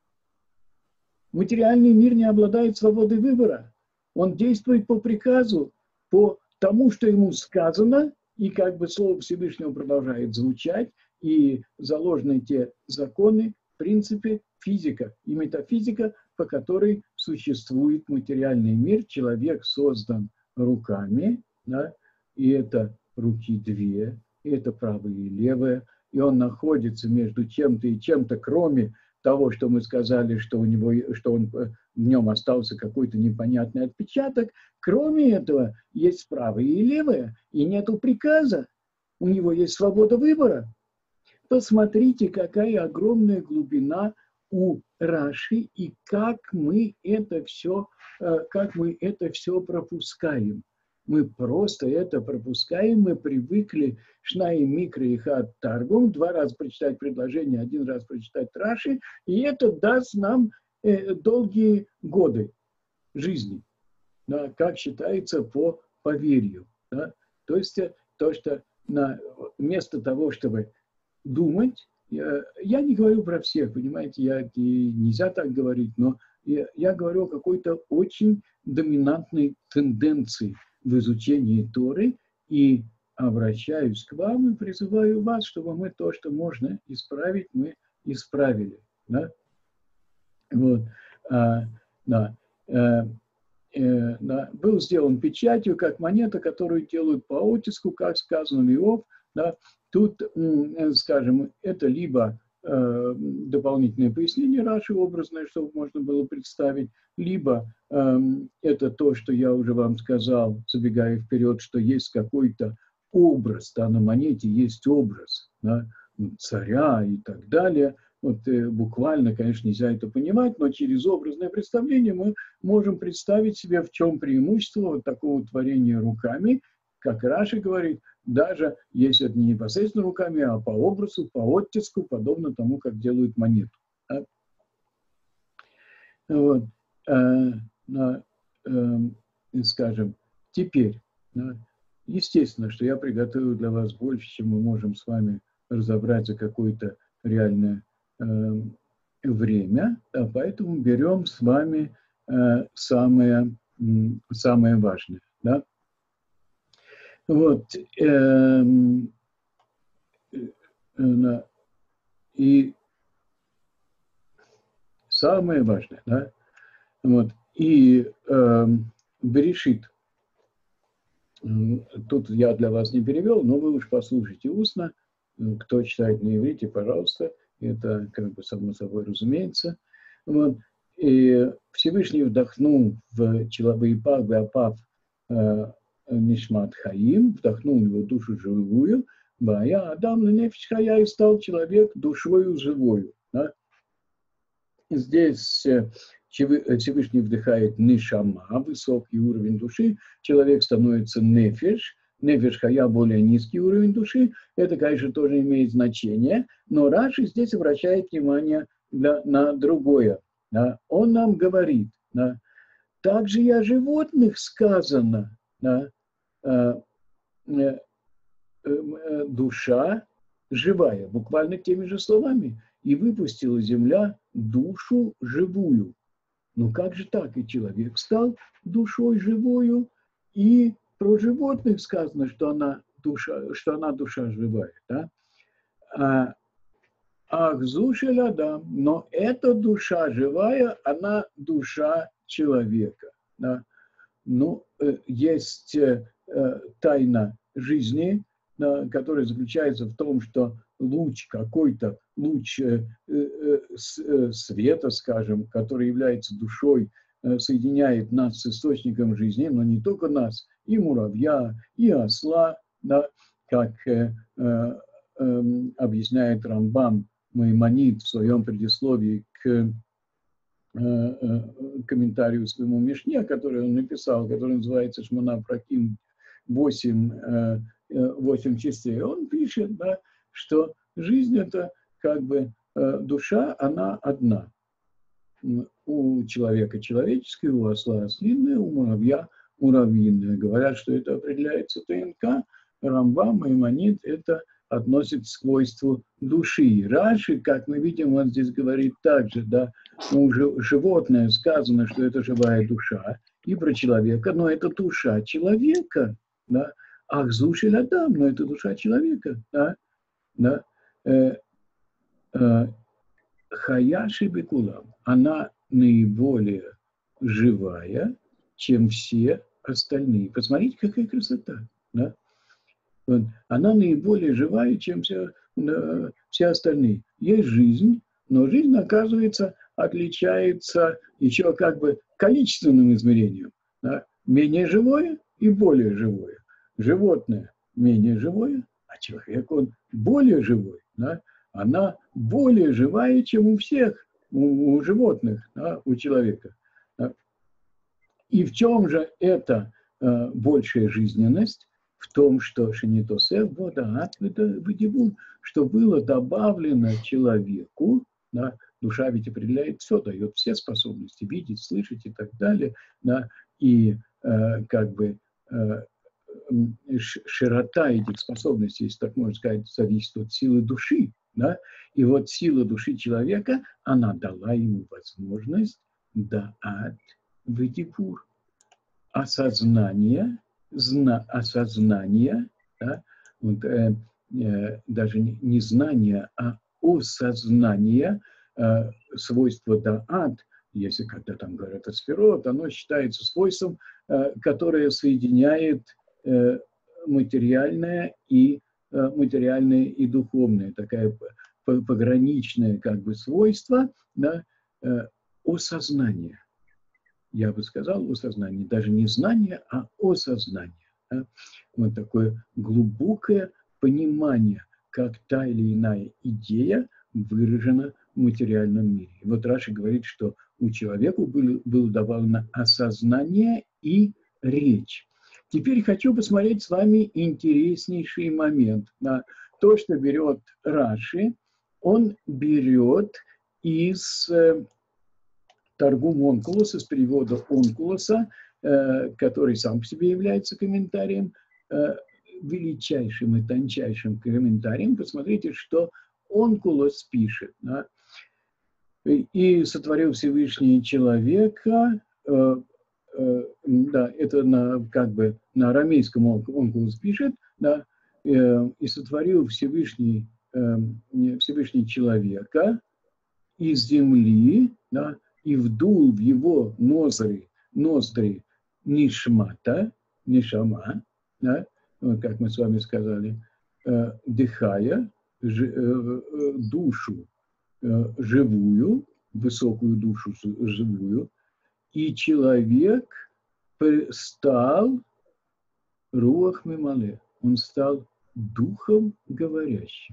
Материальный мир не обладает свободой выбора. Он действует по приказу, по тому, что ему сказано, и как бы слово Всевышнего продолжает звучать, и заложены те законы, принципы, физика и метафизика, по которой существует материальный мир. Человек создан руками, да, и это руки две, и это правая и левая, и он находится между чем-то и чем-то, кроме того, что мы сказали, что у него, что он, в нем остался какой-то непонятный отпечаток. Кроме этого, есть правая и левая, и нету приказа. У него есть свобода выбора. Посмотрите, какая огромная глубина у Раши, и как мы это все, как мы это все пропускаем. Мы просто это пропускаем, мы привыкли шнай микро и хат таргум, два раза прочитать предложение, один раз прочитать Раши, и это даст нам э, долгие годы жизни, да, как считается по поверью. Да. То есть то, что на, вместо того, чтобы думать, я, я не говорю про всех, понимаете, я, и нельзя так говорить, но я, я говорю о какой-то очень доминантной тенденции в изучении Торы, и обращаюсь к вам и призываю вас, чтобы мы то, что можно исправить, мы исправили. Да? Вот. А, да. А, э, да. Был сделан печатью, как монета, которую делают по оттиску, как сказано в Иов. Да? Тут, скажем, это либо э, дополнительное пояснение Раши образное, чтобы можно было представить, либо э, это то, что я уже вам сказал, забегая вперед, что есть какой-то образ, да, на монете есть образ, да, царя и так далее. Вот, э, буквально, конечно, нельзя это понимать, но через образное представление мы можем представить себе, в чем преимущество вот такого творения руками, как Раши говорит, даже если это не непосредственно руками, а по образу, по оттиску, подобно тому, как делают монету. Да? Вот. А, а, а, скажем, теперь, да, естественно, что я приготовил для вас больше, чем мы можем с вами разобрать за какое-то реальное э, время, да, поэтому берем с вами э, самое, самое важное. Да? Вот, э, э, и самое важное, да, вот, и э, Берешит, тут я для вас не перевел, но вы уж послушайте устно, кто читает на иврите, пожалуйста, это как бы само собой разумеется. Вот, и Всевышний вдохнул в Челабаипав, Беапав, Нишмат Хаим, вдохнул в него душу живую, я Адам Нефиш Хая, и стал человек душою живою. Да? Здесь Всевышний вдыхает Нишама, высокий уровень души, человек становится Нефиш, Нефиш Хая более низкий уровень души, это, конечно, тоже имеет значение, но Раши здесь обращает внимание на, на другое. Да? Он нам говорит, да? Также и о животных сказано, да? Душа живая, буквально теми же словами. и выпустила земля душу живую. Ну как же так? И человек стал душой живую, и про животных сказано, что она душа, что она душа живая. Да? А, Ахзушель Адам, но эта душа живая, она душа человека. Да? Ну, есть тайна жизни, которая заключается в том, что луч какой-то, луч света, скажем, который является душой, соединяет нас с источником жизни, но не только нас, и муравья, и осла, да, как э, э, э, объясняет Рамбам Маймонид в своем предисловии к э, э, комментарию своему Мишне, который он написал, который называется Шмона Праким, восемь, э, восемь частей. Он пишет, да, что жизнь – это как бы э, душа, она одна. У человека человеческая, у осла ослиная, у муравья муравьиная. Говорят, что это определяется ТНК. Рамбам, Маймонид это относит к свойству души. Раши, как мы видим, он здесь говорит также, да, у животное сказано, что это живая душа, и про человека, но это душа человека, да. Ахзушель Адам, но это душа человека, да, да. Э, э, Хаяши Бекулам, она наиболее живая, чем все остальные. Посмотрите, какая красота. Да? Она наиболее живая, чем все, да, все остальные. Есть жизнь, но жизнь, оказывается, отличается еще как бы количественным измерением. Да? Менее живое и более живое. Животное менее живое, а человек, он более живой. Да? Она более живая, чем у всех, у, у животных, да, у человека. Да. И в чем же эта э, большая жизненность? В том, что шинитосев вода выдивун, что было добавлено человеку, да, душа ведь определяет все, дает все способности видеть, слышать и так далее, да, и э, как бы э, широта этих способностей, если так можно сказать, зависит от силы души. Да? И вот сила души человека, она дала ему возможность даат вадибур. Осознание, зна, осознание, да? Вот, э, э, даже не, не знание, а осознание э, свойства даат, если когда там говорят о сферот, оно считается свойством, э, которое соединяет э, материальное и материальное и духовное, такая пограничное как бы свойство, да, осознание. Я бы сказал осознание, даже не знание, а осознание. Да. Вот такое глубокое понимание, как та или иная идея выражена в материальном мире. И вот Раши говорит, что у человека было, было добавлено осознание и речь. Теперь хочу посмотреть с вами интереснейший момент. На то, что берет Раши, он берет из э, Таргум Онкулоса, из перевода Онкулоса, э, который сам по себе является комментарием, э, величайшим и тончайшим комментарием. Посмотрите, что Онкулос пишет. Да? И сотворил Всевышний человека. Э, Да, это на, как бы на арамейском Онкулос пишет, да, э, и сотворил Всевышний, э, Всевышний человека из земли, да, и вдул в его ноздри, ноздри нишмата, нишама, да, вот как мы с вами сказали, э, дыхая ж, э, душу э, живую, высокую душу живую, и человек стал руах мимале, он стал духом говорящим.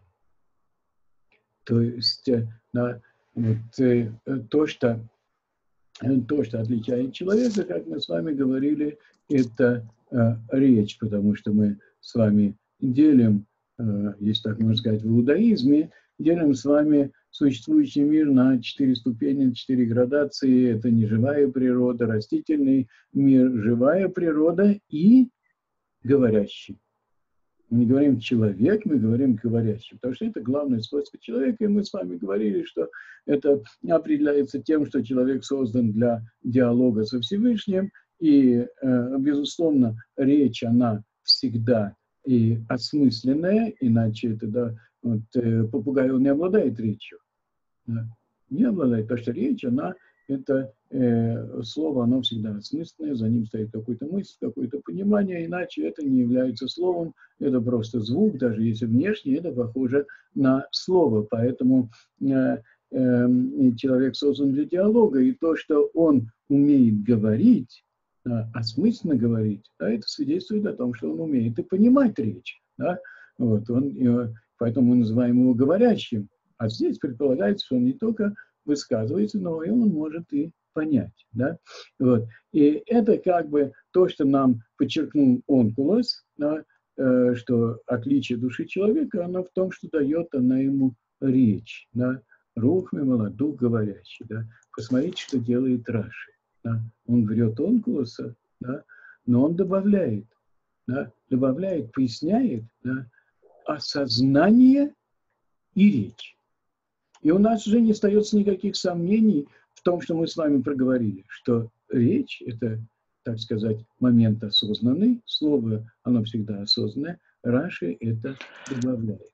То есть да, вот, то, что, то, что отличает человека, как мы с вами говорили, это э, речь, потому что мы с вами делим, э, если так можно сказать, в иудаизме, делим с вами существующий мир на четыре ступени, четыре градации. Это неживая природа, растительный мир, живая природа и говорящий. Мы не говорим «человек», мы говорим «говорящий», потому что это главное свойство человека, и мы с вами говорили, что это определяется тем, что человек создан для диалога со Всевышним, и, безусловно, речь, она всегда и осмысленная, иначе это, да, вот, попугай, он не обладает речью, да, не обладает, потому что речь, она, это э, слово, оно всегда осмысленное, за ним стоит какой-то мысль, какое-то понимание, иначе это не является словом, это просто звук, даже если внешне это похоже на слово, поэтому э, э, человек создан для диалога, и то, что он умеет говорить, да, осмысленно говорить, да, это свидетельствует о том, что он умеет и понимать речь, да, вот, он, э, поэтому мы называем его говорящим, а здесь предполагается, что он не только высказывается, но и он может и понять, да, вот, и это как бы то, что нам подчеркнул Онкулос, да, э, что отличие души человека, оно в том, что дает она ему речь, да, рух мимала, дух говорящий, да, посмотрите, что делает Раши. Да? Он врет Онкулоса, да? Но он добавляет, да? добавляет, поясняет, да? осознание и речь. И у нас уже не остается никаких сомнений в том, что мы с вами проговорили, что речь – это, так сказать, момент осознанный, слово, оно всегда осознанное, Раши это добавляет.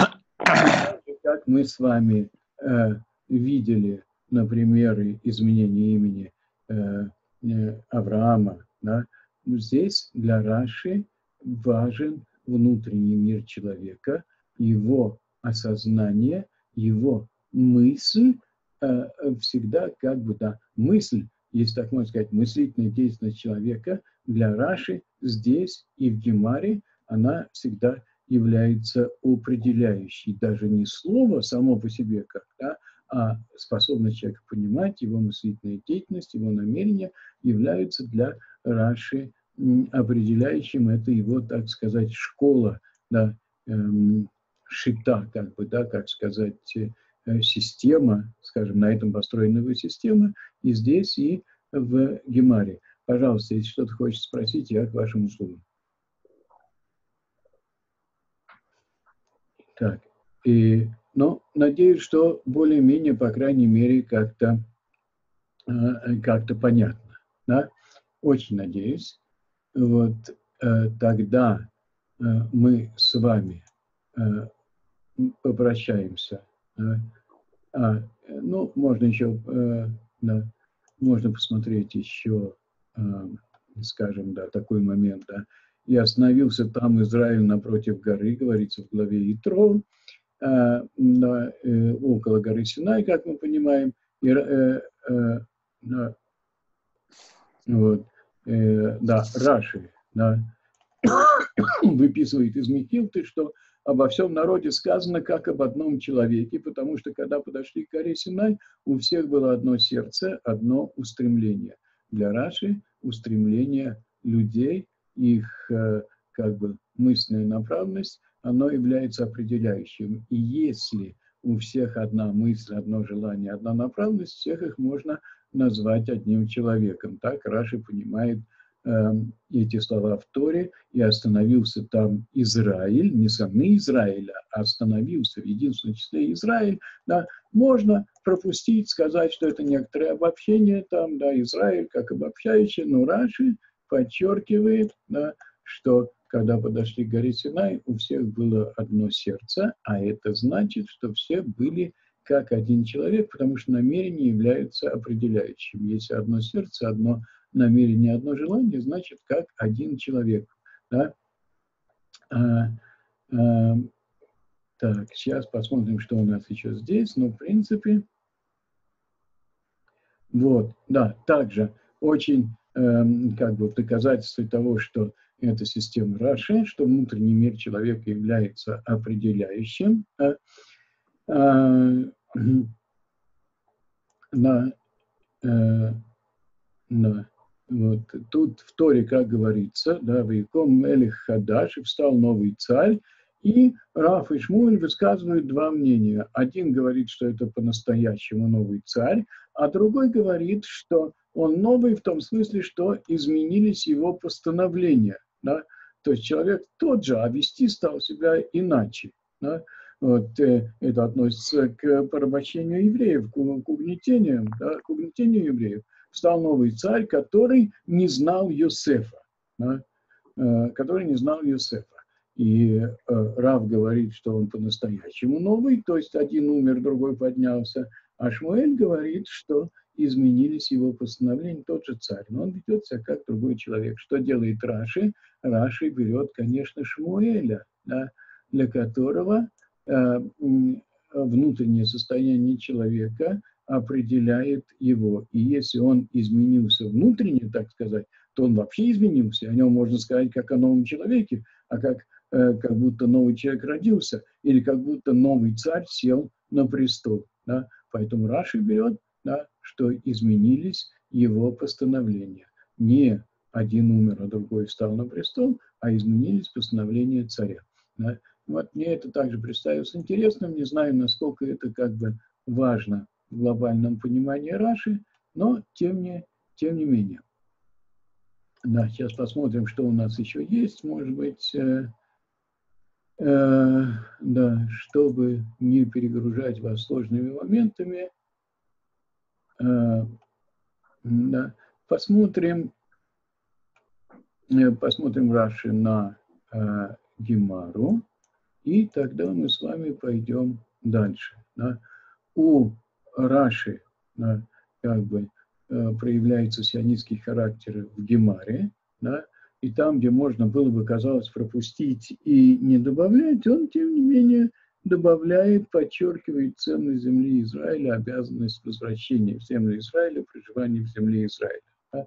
Как мы с вами э, видели на примере изменения имени Авраама, да, здесь для Раши важен внутренний мир человека, его осознание, его мысль, э, всегда как бы, да, мысль, если так можно сказать, мыслительная деятельность человека для Раши здесь и в Гемаре, она всегда является определяющей, даже не слово само по себе, как, да, а способность человека понимать, его мыслительная деятельность, его намерения являются для Раши определяющим. Это его, так сказать, школа, да, эм, шита, как бы, да, как сказать, э, система, скажем, на этом построена его система, и здесь, и в Гемаре. Пожалуйста, если что-то хочешь спросить, я к вашим услугам. Так, и... Но надеюсь, что более-менее, по крайней мере, как-то как-то понятно. Да? Очень надеюсь. Вот тогда мы с вами попрощаемся. А, ну, можно еще, да, можно посмотреть еще, скажем, да, такой момент. Да. И остановился там Израиль напротив горы, говорится в главе Итро. Uh, на, uh, около горы Синай, как мы понимаем, и, uh, uh, uh, вот, uh, да, Раши, да, выписывает из Мехилты, что обо всем народе сказано как об одном человеке, потому что когда подошли к горе Синай, у всех было одно сердце, одно устремление. Для Раши устремление людей, их uh, как бы мысленная направленность, оно является определяющим. И если у всех одна мысль, одно желание, одна направленность, всех их можно назвать одним человеком. Так Раши понимает э, эти слова в Торе, и остановился там Израиль, не сыны Израиля, а остановился в единственном числе Израиль. Да, можно пропустить, сказать, что это некоторое обобщение, там, да, Израиль как обобщающее, но Раши подчеркивает, да, что когда подошли к горе Синай, у всех было одно сердце, а это значит, что все были как один человек, потому что намерение является определяющим. Если одно сердце, одно намерение, одно желание, значит, как один человек. Да? А, а, так, сейчас посмотрим, что у нас еще здесь. Но, в принципе, вот, да, также очень э, как бы доказательство того, что это система Раши, что внутренний мир человека является определяющим. А, а, на, а, на, вот, тут в Торе, как говорится, да, «Ваиком Мелех Хадаш», и встал новый царь, и Раф и Шмуэль высказывают два мнения. Один говорит, что это по-настоящему новый царь, а другой говорит, что он новый в том смысле, что изменились его постановления. Да? То есть человек тот же, а вести стал себя иначе. Да? Вот, э, это относится к порабощению евреев, к, к угнетению, да, к угнетению евреев. Стал новый царь, который не знал Йосефа, да, э, который не знал Йосефа. И э, Рав говорит, что он по-настоящему новый, то есть один умер, другой поднялся, а Шмуэль говорит, что изменились его постановления, тот же царь, но он ведет себя как другой человек. Что делает Раши? Раши берет, конечно, Шмуэля, да, для которого э, внутреннее состояние человека определяет его. И если он изменился внутренне, так сказать, то он вообще изменился. О нем можно сказать как о новом человеке, а как, э, как будто новый человек родился, или как будто новый царь сел на престол. Да? Поэтому Раши берет, да, что изменились его постановления. Не один умер, а другой встал на престол, а изменились постановления царя. Да? Вот мне это также представилось интересным. Не знаю, насколько это как бы важно в глобальном понимании Раши, но тем не, тем не менее. Да, сейчас посмотрим, что у нас еще есть. Может быть, э, э, да, чтобы не перегружать вас сложными моментами, э, да, посмотрим, э, посмотрим Раши на э, Гемару, и тогда мы с вами пойдем дальше. Да. У Раши, да, как бы э, проявляется сионистский характер в Гемаре, да, и там, где можно было бы, казалось, пропустить и не добавлять, он, тем не менее, добавляет, подчеркивает ценность земли Израиля, обязанность возвращения в землю Израиля, проживания в земле Израиля. Да.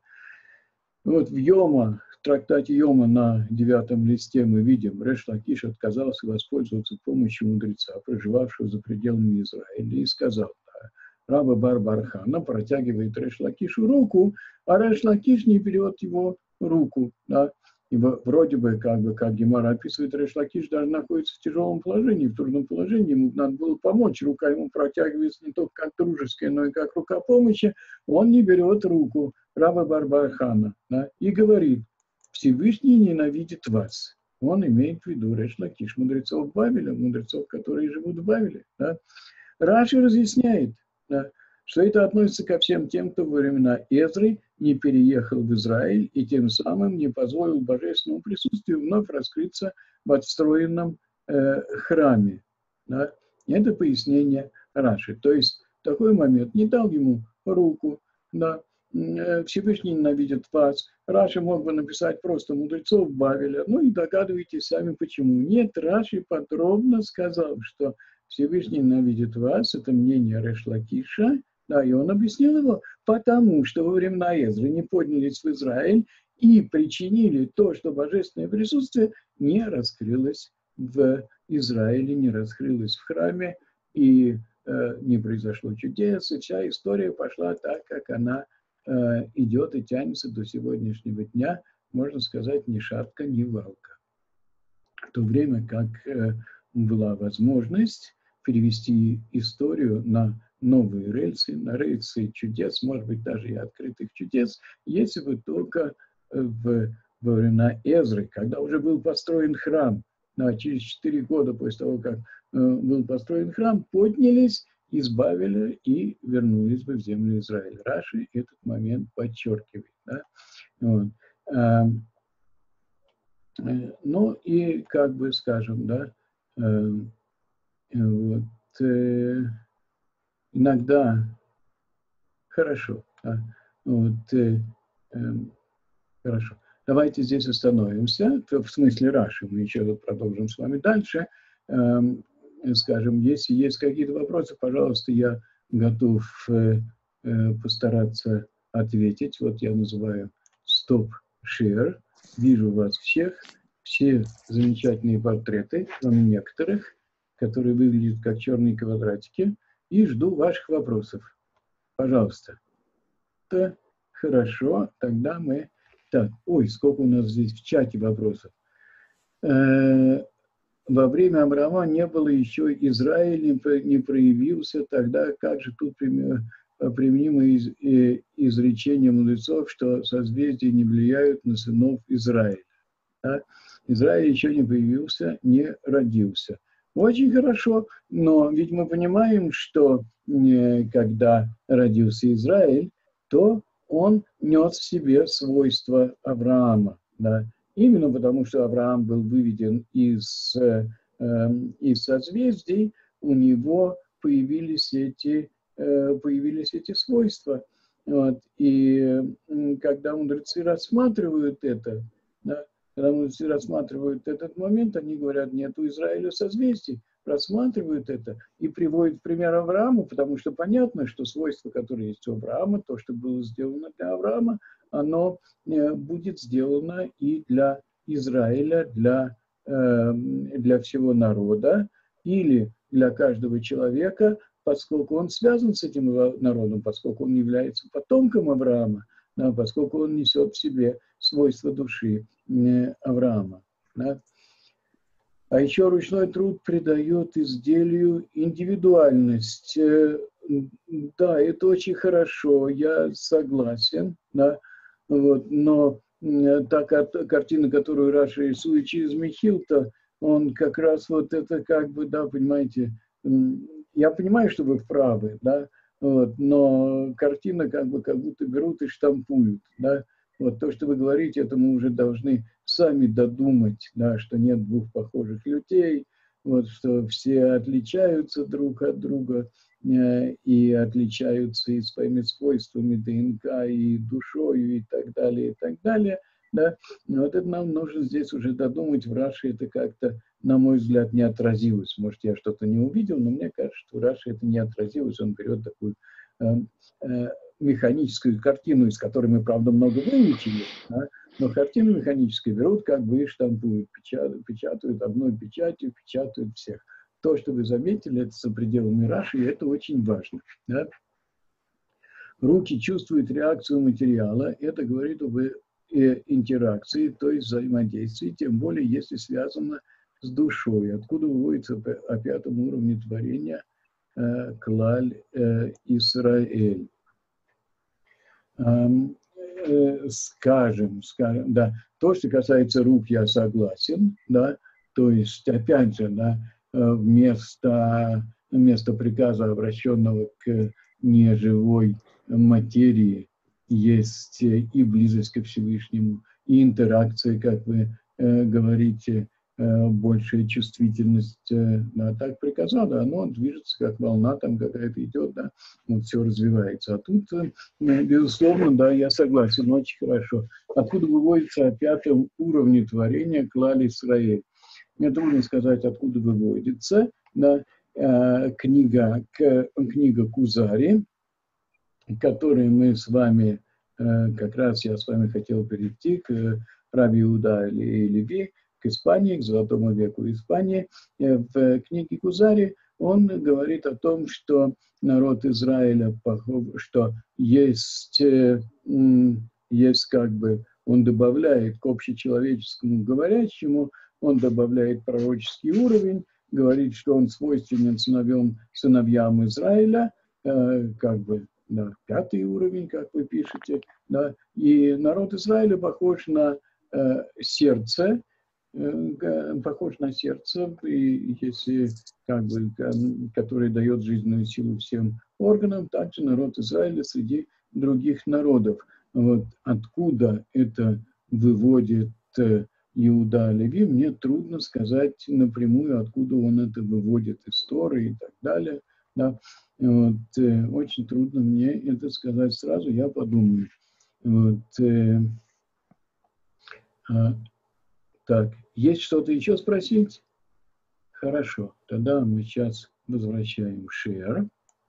Вот в Йома, в трактате Йома на девятом листе мы видим, Реш Лакиш отказался воспользоваться помощью мудреца, проживавшего за пределами Израиля, и сказал: Раба бар Бархана протягивает Реш Лакишу руку, а Реш Лакиш не берет его руку. Да? И вроде бы, как бы, как Гемара описывает, Реш Лакиш даже находится в тяжелом положении, в трудном положении, ему надо было помочь, рука ему протягивается не только как дружеская, но и как рука помощи, он не берет руку Раба бар Бархана, да? И говорит: Всевышний ненавидит вас. Он имеет в виду Реш Лакиш, мудрецов Бавеля, мудрецов, которые живут в Бавеле. Да? Раши разъясняет, да, что это относится ко всем тем, кто во времена Эзры не переехал в Израиль и тем самым не позволил божественному присутствию вновь раскрыться в отстроенном э, храме. Да. Это пояснение Раши. То есть в такой момент не дал ему руку, да, Всевышний ненавидит вас. Раши мог бы написать просто мудрецов Бавеля, ну и догадываетесь сами почему. Нет, Раши подробно сказал, что Всевышний ненавидит вас, это мнение Реш Лакиша, да, и он объяснил его, потому что во времена Эзры не поднялись в Израиль и причинили то, что божественное присутствие не раскрылось в Израиле, не раскрылось в храме, и э, не произошло чудес, и вся история пошла так, как она э, идет и тянется до сегодняшнего дня, можно сказать, ни шатка, ни валка. В то время как э, была возможность перевести историю на новые рельсы, на рельсы чудес, может быть, даже и открытых чудес, если бы только в, во времена Эзры, когда уже был построен храм, да, через четыре года после того, как э, был построен храм, поднялись из Бавеля и вернулись бы в землю Израиля. Раши этот момент подчеркивает. Да? Вот. А, э, ну и, как бы, скажем, да, э, вот, э, иногда хорошо. Да? Вот, э, э, хорошо. Давайте здесь остановимся. В смысле Раши. Мы еще тут продолжим с вами дальше. Э, скажем, если есть какие-то вопросы, пожалуйста, я готов э, э, постараться ответить. Вот я называю стоп-шер. Вижу вас всех. Все замечательные портреты, кроме некоторых, которые выглядят как черные квадратики, и жду ваших вопросов. Пожалуйста. Да, хорошо, тогда мы... Так, ой, сколько у нас здесь в чате вопросов. Э-э- во время Авраама не было еще Израиль, не проявился, тогда как же тут применимо из, э, изречение мудрецов, что созвездия не влияют на сынов Израиля? Да? Израиль еще не появился, не родился. Очень хорошо, но ведь мы понимаем, что э, когда родился Израиль, то он нес в себе свойства Авраама. Да? Именно потому, что Авраам был выведен из, э, из созвездий, у него появились эти, э, появились эти свойства. Вот. И э, когда мудрецы рассматривают это, да, когда мудрецы рассматривают этот момент, они говорят, нет у Израиля созвездий, рассматривают это и приводят в пример Аврааму, потому что понятно, что свойства, которые есть у Авраама, то, что было сделано для Авраама, оно э, будет сделано и для Израиля, для, э, для всего народа или для каждого человека, поскольку он связан с этим народом, поскольку он является потомком Авраама, да, поскольку он несет в себе свойства души э, Авраама. Да. А еще ручной труд придает изделию индивидуальность. Да, это очень хорошо, я согласен, да, вот, но та картина, которую Раша рисует через Мехилта, он как раз вот это как бы, да, понимаете, я понимаю, что вы правы, да, вот, но картина как бы как будто берут и штампуют, да. Вот то, что вы говорите, это мы уже должны сами додумать, да, что нет двух похожих людей, вот, что все отличаются друг от друга э, и отличаются и своими свойствами ДНК, и душою, и так далее, и так далее. Да. Вот это нам нужно здесь уже додумать. В Раши это как-то, на мой взгляд, не отразилось. Может, я что-то не увидел, но мне кажется, что в Раши это не отразилось. Он берет такую э, э, механическую картину, из которой мы, правда, много вылечили, да? Но картину механическую берут, как бы и штампуют, печатают, печатают одной печатью, печатают всех. То, что вы заметили, это за пределами Раши, и это очень важно. Да? Руки чувствуют реакцию материала, это говорит об интеракции, то есть взаимодействии, тем более, если связано с душой. Откуда выводится о пятом уровне творения э, Клаль э, Исраэль. Эм, э, скажем, скажем, да, то, что касается рук, я согласен, да, то есть, опять же, да, вместо, вместо приказа, обращенного к неживой материи, есть и близость ко Всевышнему, и интеракция, как вы э, говорите, э, большая чувствительность. Э, да, так приказано, оно движется, как волна там какая-то идет, да, вот все развивается. А тут, э, безусловно, да, я согласен, очень хорошо. Откуда выводится о пятом уровне творения Клаль Исраэль? Мне трудно сказать, откуда выводится. Да, э, книга, к, книга Кузари, которые мы с вами, как раз я с вами хотел перейти к Раби Иуда Леви, к Испании, к Золотому веку Испании. В книге Кузари он говорит о том, что народ Израиля, что есть, есть как бы, он добавляет к общечеловеческому говорящему, он добавляет пророческий уровень, говорит, что он свойственен сыновьям, сыновьям Израиля, как бы, да, пятый уровень, как вы пишете, да, и народ Израиля похож на э, сердце, э, похож на сердце, и если, как бы, который дает жизненную силу всем органам, также народ Израиля среди других народов. Вот откуда это выводит э, Иуда Леви, мне трудно сказать напрямую, откуда он это выводит из Торы и так далее, да. Вот, э, очень трудно мне это сказать сразу, я подумаю. Вот, э, а, так, есть что-то еще спросить? Хорошо, тогда мы сейчас возвращаем share.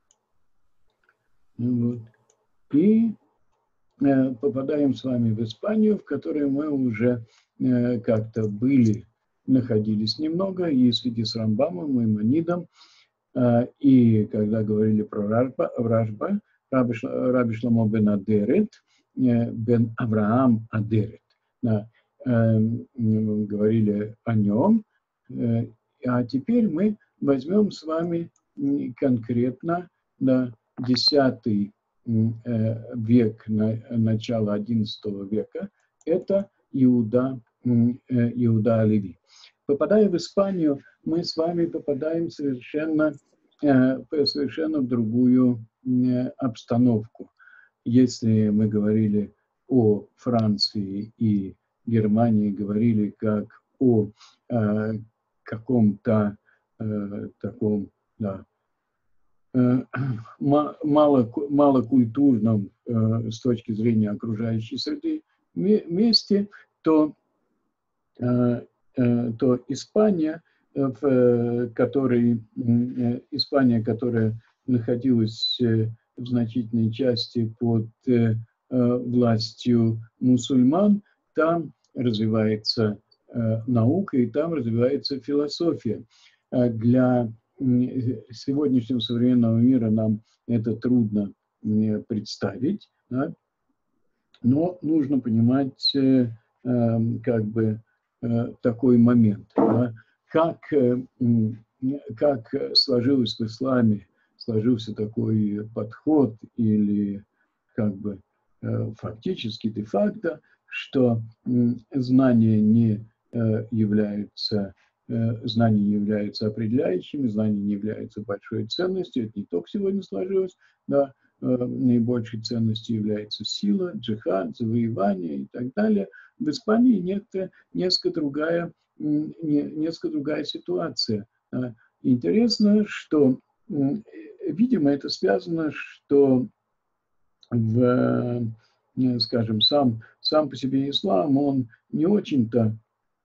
Вот, и э, попадаем с вами в Испанию, в которой мы уже э, как-то были, находились немного, и среди с Рамбамом, и Манидом. И когда говорили про Рашба, Рашба Раби, Раби Шломо бен Адерет, бен Авраам Адерет, да, э, говорили о нем. А теперь мы возьмем с вами конкретно, да, десятый век, начало одиннадцатого века. Это Иуда Иуда а-Леви. Попадая в Испанию, мы с вами попадаем совершенно, совершенно в другую обстановку. Если мы говорили о Франции и Германии, говорили как о э, каком-то э, таком, да, э, мало, малокультурном э, с точки зрения окружающей среды месте, то, э, э, то Испания, в которой, э, Испания, которая находилась в значительной части под э, властью мусульман, там развивается э, наука и там развивается философия. Для сегодняшнего современного мира нам это трудно представить, да? Но нужно понимать э, э, как бы э, такой момент, да? как, э, как сложилось в исламе, сложился такой подход или как бы э, фактически де-факто, что э, знания не э, являются знания не являются определяющими, знания не являются большой ценностью. Это не только сегодня сложилось, да, наибольшей ценностью является сила, джихад, завоевание и так далее. В Испании нет, несколько другая, несколько другая ситуация. Интересно, что, видимо, это связано, что в, скажем, сам, сам по себе ислам, он не очень-то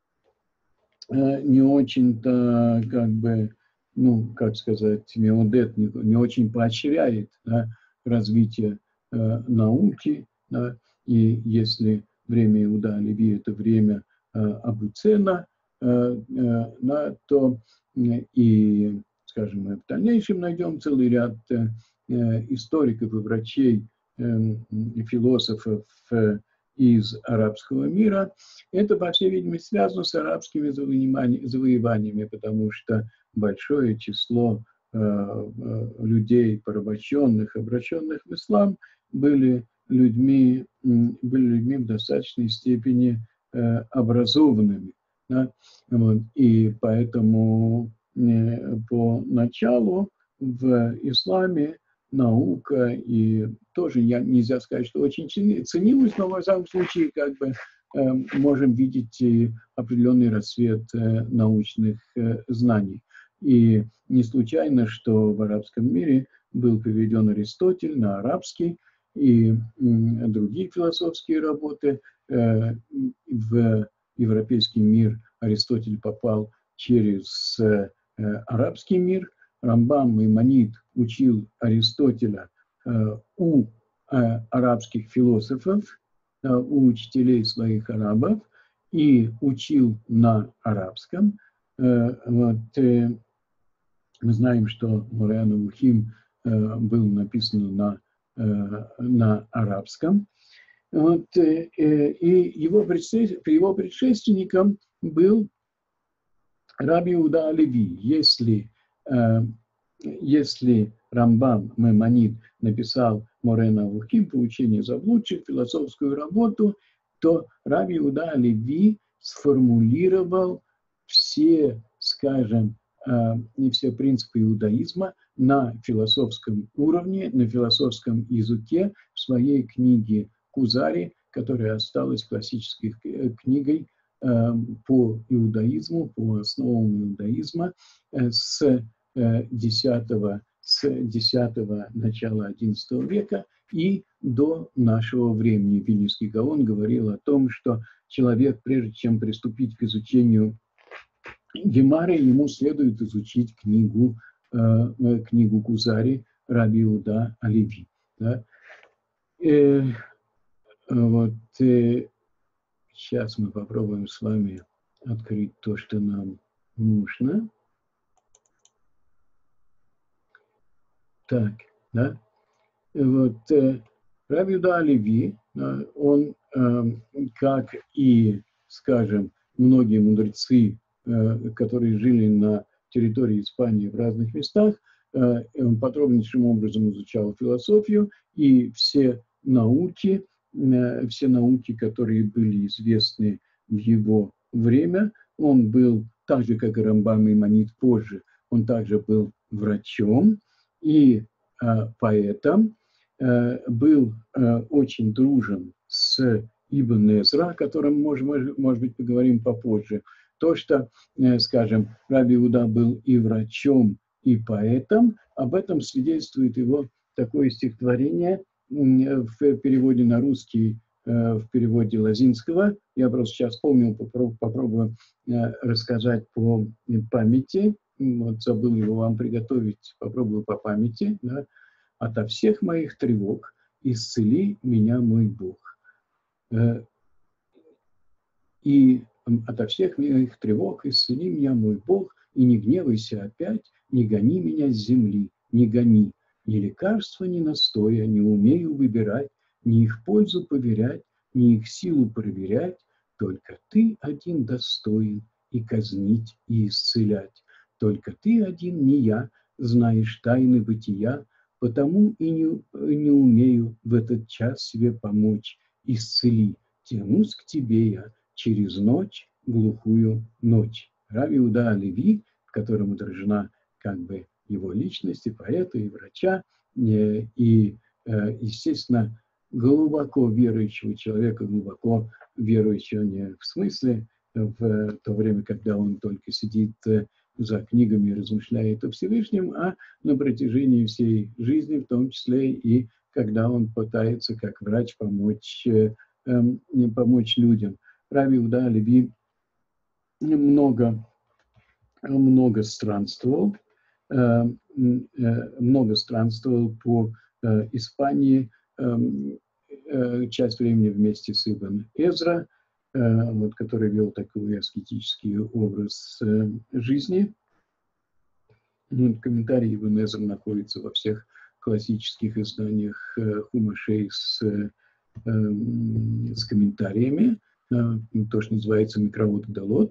не очень-то, как бы, ну, как сказать, меодет, не, не очень поощряет, да, развитие э, науки, да, и если время Иуда а-Леви – это время э, Абуцена, э, э, да, то э, и, скажем, мы в дальнейшем найдем целый ряд э, историков и врачей, э, философов, э, из арабского мира, это, по всей видимости, связано с арабскими завоеваниями, потому что большое число э, людей, порабощенных, обращенных в ислам, были людьми, были людьми в достаточной степени э, образованными. Да? Вот. И поэтому э, по началу в исламе наука, и тоже я, нельзя сказать, что очень ценилась, но, во всяком случае, как бы э, можем видеть и определенный расцвет э, научных э, знаний. И не случайно, что в арабском мире был переведен Аристотель на арабский, и э, другие философские работы. Э, в европейский мир Аристотель попал через э, арабский мир. Рамбам, Маймонид учил Аристотеля э, у э, арабских философов, э, у учителей своих арабов, и учил на арабском. Э, вот, э, мы знаем, что Морэ Невухим э, был написан на, э, на арабском. Вот, э, и его, его предшественником был Раби Иуда а-Леви. Если Если Рамбам, Маймонид, написал Морэ Невухим, «Поучение заблудших», философскую работу, то Раби Иуда а-Леви сформулировал все, скажем, не все принципы иудаизма на философском уровне, на философском языке в своей книге Кузари, которая осталась классической книгой по иудаизму, по основам иудаизма с десятого, с десятого начала одиннадцатого века и до нашего времени. Вильнюсский Гаон говорил о том, что человек, прежде чем приступить к изучению Гемары, ему следует изучить книгу, э, книгу Кузари Раби Иуда а-Леви. Да? Э, вот, э, сейчас мы попробуем с вами открыть то, что нам нужно. Так, да, вот э, Раби Иуда а-Леви, э, он, э, как и, скажем, многие мудрецы, э, которые жили на территории Испании в разных местах, э, он подробнейшим образом изучал философию, и все науки, э, все науки, которые были известны в его время. Он был, так же, как и Рамбам Маймонид позже, он также был врачом и э, поэтом, э, был э, очень дружен с Ибн Эзра, о котором, может, может быть, поговорим попозже. То, что, э, скажем, Раби Иуда был и врачом, и поэтом, об этом свидетельствует его такое стихотворение в переводе на русский, в переводе Лозинского. Я просто сейчас вспомнил, попробую, попробую рассказать по памяти. Вот забыл его вам приготовить, попробую по памяти. Да. «Ото всех моих тревог исцели меня мой Бог. И ото всех моих тревог исцели меня мой Бог, и не гневайся опять, не гони меня с земли, не гони. Ни лекарства, ни настоя не умею выбирать, ни их пользу поверять, ни их силу проверять. Только ты один достоин и казнить, и исцелять. Только ты один, не я, знаешь тайны бытия, потому и не, не умею в этот час себе помочь. Исцели, тянусь к тебе я через ночь, глухую ночь». Раби Иуда а-Леви, в котором отражена как бы его личность, и поэта, и врача, и, естественно, глубоко верующего человека, глубоко верующего не в смысле в то время, когда он только сидит за книгами и размышляет о Всевышнем, а на протяжении всей жизни, в том числе и когда он пытается как врач помочь, помочь людям. Раби Иуда а-Леви много, много странствовал, много странствовал по Испании, часть времени вместе с Ибн Эзра, вот, который вел такой аскетический образ жизни. Комментарий Ибн Эзра находится во всех классических изданиях Хумашей с, с комментариями, то, что называется Микравот Гдалот.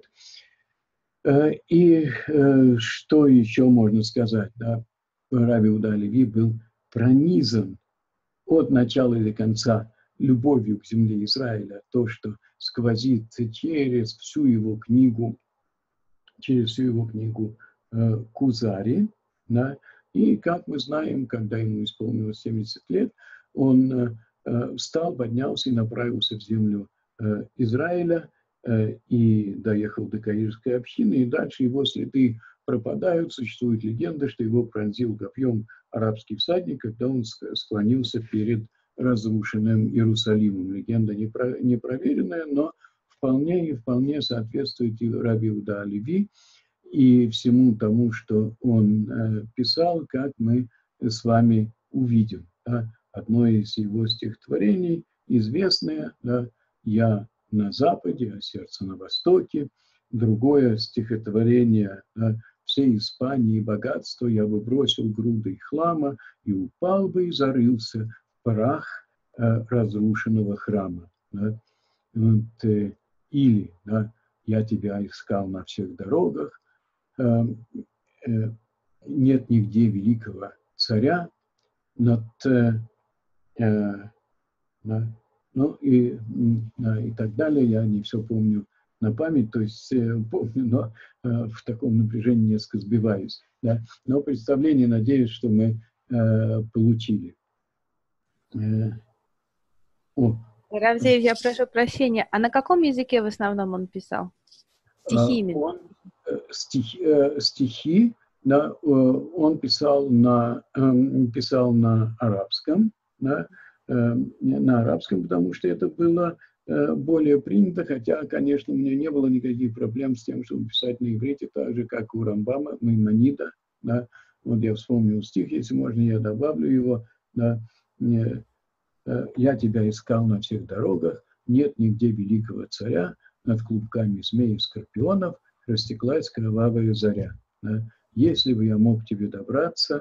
И что еще можно сказать? Да? Раби Иуда а-Леви был пронизан от начала и до конца любовью к земле Израиля, то, что сквозит через всю его книгу, через всю его книгу Кузари. Да? И, как мы знаем, когда ему исполнилось семьдесят лет, он встал, поднялся и направился в землю Израиля, и доехал до Каирской общины, и дальше его следы пропадают. Существует легенда, что его пронзил копьем арабский всадник, когда он склонился перед разрушенным Иерусалимом. Легенда не, про, не проверенная, но вполне и вполне соответствует и Раби Иуда а-Леви и всему тому, что он э, писал, как мы с вами увидим. Да? Одно из его стихотворений, известное, да, «Я на западе, а сердце на востоке». Другое стихотворение, да, «Всей Испании богатство я бы бросил грудой хлама и упал бы и зарылся в прах э, разрушенного храма». Да. Вот, э, или да, «Я тебя искал на всех дорогах, э, э, нет нигде великого царя над...» Э, э, да, ну и, и так далее. Я не все помню на память, то есть помню, но в таком напряжении несколько сбиваюсь. Да? Но представление, надеюсь, что мы э, получили. Э, о. Равзеев, я прошу прощения, а на каком языке в основном он писал? Стихи именно? Он, стихи, стихи да, он писал на, писал на арабском, да, на арабском, потому что это было более принято, хотя, конечно, у меня не было никаких проблем с тем, чтобы писать на иврите, так же, как у Рамбама, Маймонида. Да. Вот я вспомнил стих, если можно, я добавлю его. Да. «Я тебя искал на всех дорогах, нет нигде великого царя, над клубками змей и скорпионов растеклась кровавая заря. Да. Если бы я мог к тебе добраться,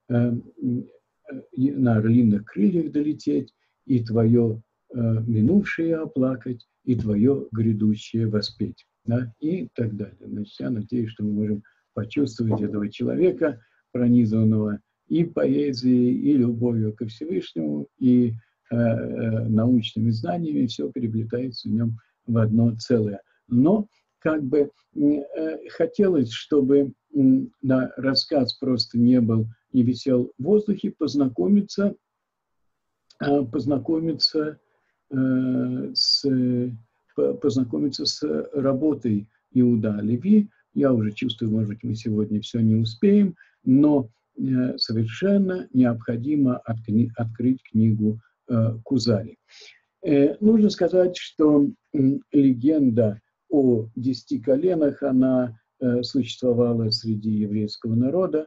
на орлиных крыльях долететь, и твое э, минувшее оплакать, и твое грядущее воспеть». Да, и так далее. Значит, я надеюсь, что мы можем почувствовать этого человека, пронизанного и поэзией, и любовью ко Всевышнему, и э, э, научными знаниями. Все переплетается в нем в одно целое. Но как бы хотелось, чтобы да, рассказ просто не был, не висел в воздухе, познакомиться, познакомиться с, познакомиться с работой Иуда Леви. Я уже чувствую, может быть, мы сегодня все не успеем, но совершенно необходимо открыть книгу Кузари. Нужно сказать, что легенда о десяти коленах, она существовала среди еврейского народа,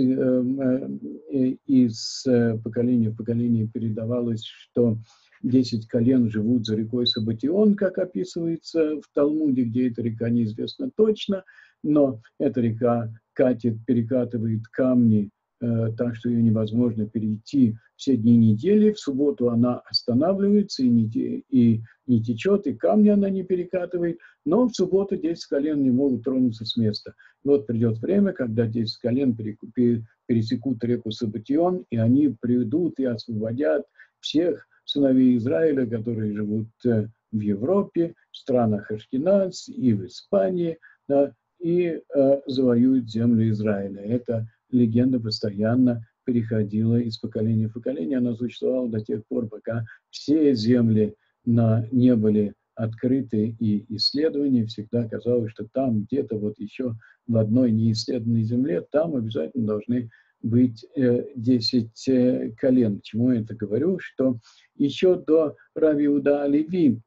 из поколения в поколение передавалось, что десять колен живут за рекой Сабатион, как описывается в Талмуде, где эта река неизвестно точно, но эта река катит, перекатывает камни, э, так что ее невозможно перейти все дни недели. В субботу она останавливается и не, и не течет, и камни она не перекатывает, но в субботу десять колен не могут тронуться с места. И вот придет время, когда десять колен пересекут реку Сабатион, и они придут и освободят всех сыновей Израиля, которые живут в Европе, в странах Ашкеназ и в Испании, да, и э, завоюют землю Израиля. Эта легенда постоянно переходила из поколения в поколение. Она существовала до тех пор, пока все земли на, не были открыты и исследования. Всегда казалось, что там где-то вот еще в одной неисследованной земле, там обязательно должны быть десять э, колен. Почему я это говорю? Что еще до Рави Иуда Леви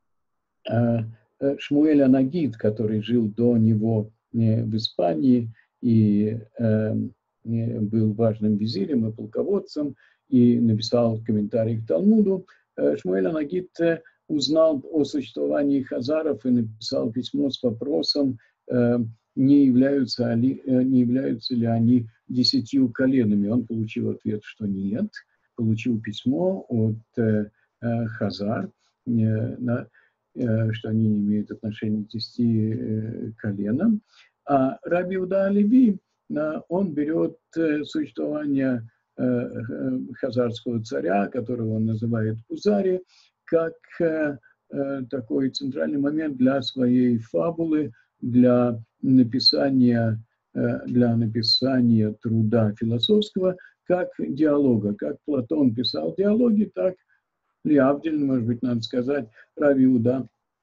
э, Шмуэль Анагид, который жил до него э, в Испании и э, был важным визирем и полководцем, и написал комментарий к Талмуду, э, Шмуэль Анагид э, узнал о существовании хазаров и написал письмо с вопросом, э, не являются ли, не являются ли они десятью коленами. Он получил ответ, что нет. Получил письмо от э, хазар, э, на, э, что они не имеют отношения к десяти э, коленам. А Раби Иуда Леви, э, он берет э, существование э, хазарского царя, которого он называет Кузари, как э, э, такой центральный момент для своей фабулы, для написания, для написания труда философского, как диалога. Как Платон писал диалоги, так Леавдиль, может быть, надо сказать, Рави Иуда,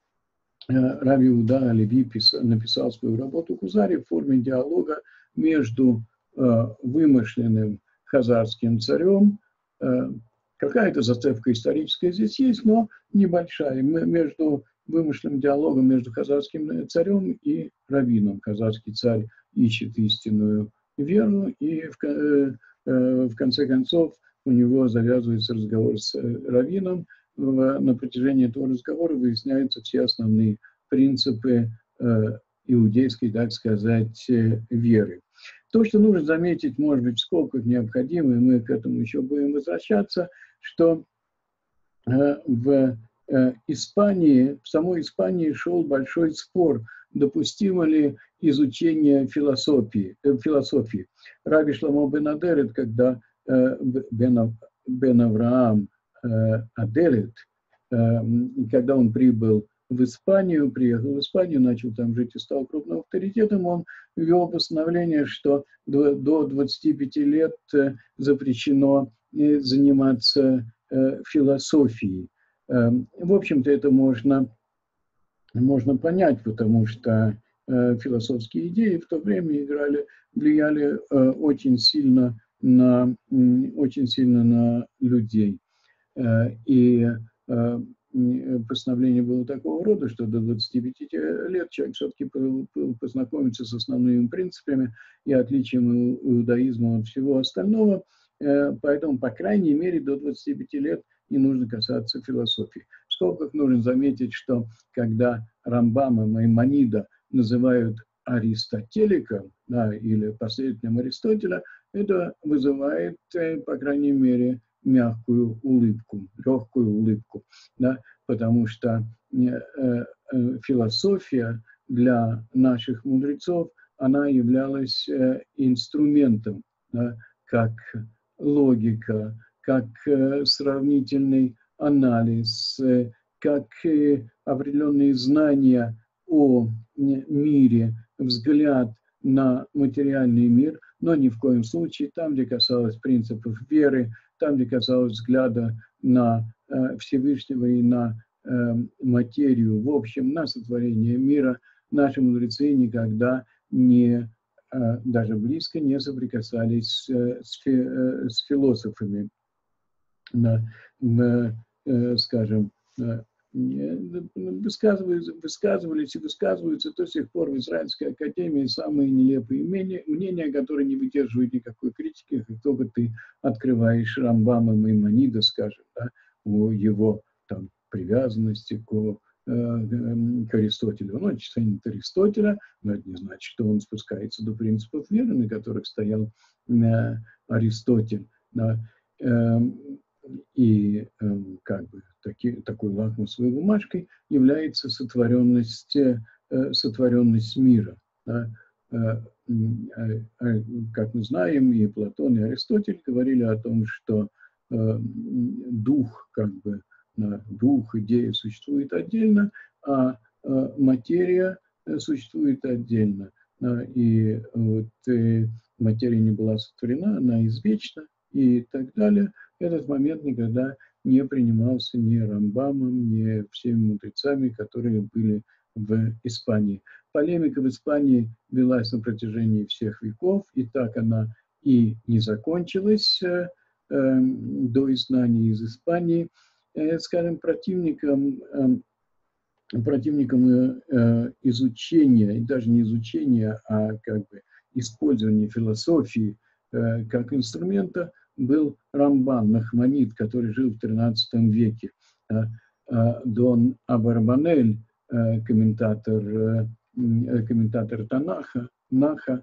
Рави Иуда Леви написал свою работу Кузари в форме диалога между вымышленным хазарским царем. Какая-то зацепка историческая здесь есть, но небольшая, между вымышленным диалогом между хазарским царем и раввином. Хазарский царь ищет истинную веру, и в, э, в конце концов у него завязывается разговор с раввином. В, на протяжении этого разговора выясняются все основные принципы э, иудейской, так сказать, веры. То, что нужно заметить, может быть, в скобках необходимо, и мы к этому еще будем возвращаться, что э, в Испании, в самой Испании шел большой спор, допустимо ли изучение философии. философии. Раби Шломо бен Адерет, когда э, бен, бен Авраам э, Адерет, э, когда он прибыл в Испанию, приехал в Испанию, начал там жить и стал крупным авторитетом, он ввел постановление, что до, до двадцати пяти лет запрещено заниматься э, философией. В общем-то, это можно, можно понять, потому что э, философские идеи в то время играли, влияли э, очень сильно на, очень сильно на людей. Э, и э, постановление было такого рода, что до двадцати пяти лет человек все-таки познакомится с основными принципами и отличием иудаизма от всего остального. Э, поэтому, по крайней мере, до двадцати пяти лет не нужно касаться философии. В скобках нужно заметить, что когда Рамбама, Маймонида называют аристотеликом, да, или последователем Аристотеля, это вызывает, по крайней мере, мягкую улыбку, легкую улыбку, да, потому что э, э, философия для наших мудрецов, она являлась э, инструментом, да, как логика, как э, сравнительный анализ, э, как э, определенные знания о мире взгляд на материальный мир, но ни в коем случае там, где касалось принципов веры, там, где касалось взгляда на э, Всевышнего и на э, материю, в общем, на сотворение мира, наши мудрецы никогда не, э, даже близко не соприкасались с, с, фи, с философами, на, на, э, скажем, высказывались, высказывались и высказываются до сих пор в Израильской академии самые нелепые мнения, мнения, которые не выдерживают никакой критики, как только ты открываешь Рамбама Маймонида, скажем, да, о его там, привязанности к, к Аристотелю. Он очень ценит Аристотеля, но это не значит, что он спускается до принципов веры, на которых стоял Аристотель. Да. И э, как бы таки, такой лакмусовой бумажкой является сотворенность, э, сотворенность мира. Да? Э, э, э, как мы знаем, и Платон, и Аристотель говорили о том, что э, дух, как бы, э, дух, идея существует отдельно, а э, материя существует отдельно. Э, и вот, э, материя не была сотворена, она извечна и так далее. Этот момент никогда не принимался ни Рамбамом, ни всеми мудрецами, которые были в Испании. Полемика в Испании велась на протяжении всех веков, и так она и не закончилась э, э, до изгнания из Испании. Э, скажем, противникам, э, противникам э, изучения, и даже не изучения, а как бы использования философии э, как инструмента, был Рамбан, Нахманид, который жил в тринадцатом веке. Дон Абарбанель, комментатор, комментатор Танаха, Наха,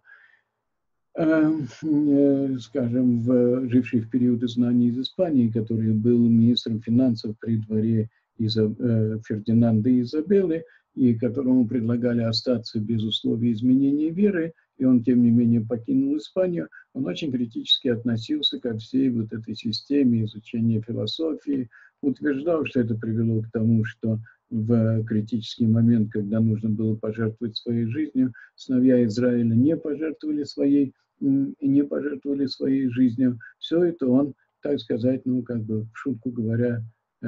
скажем, в, живший в период изгнания из Испании, который был министром финансов при дворе Иза, Фердинанда и Изабеллы, и которому предлагали остаться без условий изменения веры, и он, тем не менее, покинул Испанию, он очень критически относился ко всей вот этой системе изучения философии, утверждал, что это привело к тому, что в критический момент, когда нужно было пожертвовать своей жизнью, сыновья Израиля не пожертвовали своей, не пожертвовали своей жизнью. Все это он, так сказать, ну, как бы, в шутку говоря,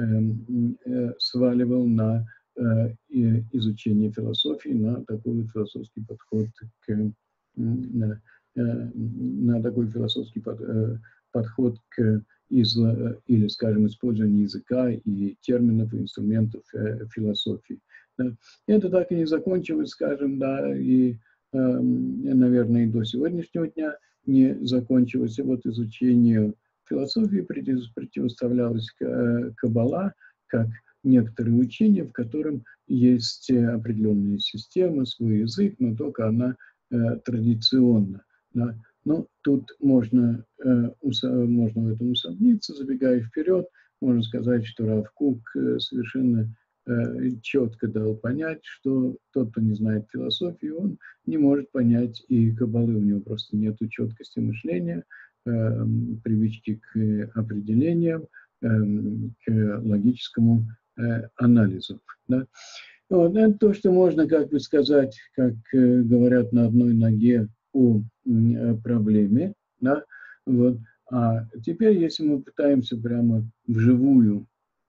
сваливал на изучение философии, на такой вот философский подход к на, на такой философский под, подход к изла, или, скажем, использованию языка и терминов и инструментов философии. Это так и не закончилось, скажем, да, и, наверное, и до сегодняшнего дня не закончилось. И вот изучению философии противоставлялась Каббала как некоторые учения, в котором есть определенная система, свой язык, но только она э, традиционна. Да. Но тут можно, э, уса- можно в этом усомниться, забегая вперед, можно сказать, что Рав Кук э, совершенно э, четко дал понять, что тот, кто не знает философии, он не может понять и Каббалы, у него просто нет четкости мышления, э, привычки к определениям, э, к логическому анализов. Да? Вот, это то, что можно, как бы сказать, как э, говорят, на одной ноге о э, проблеме. Да? Вот. А теперь, если мы пытаемся прямо вживую,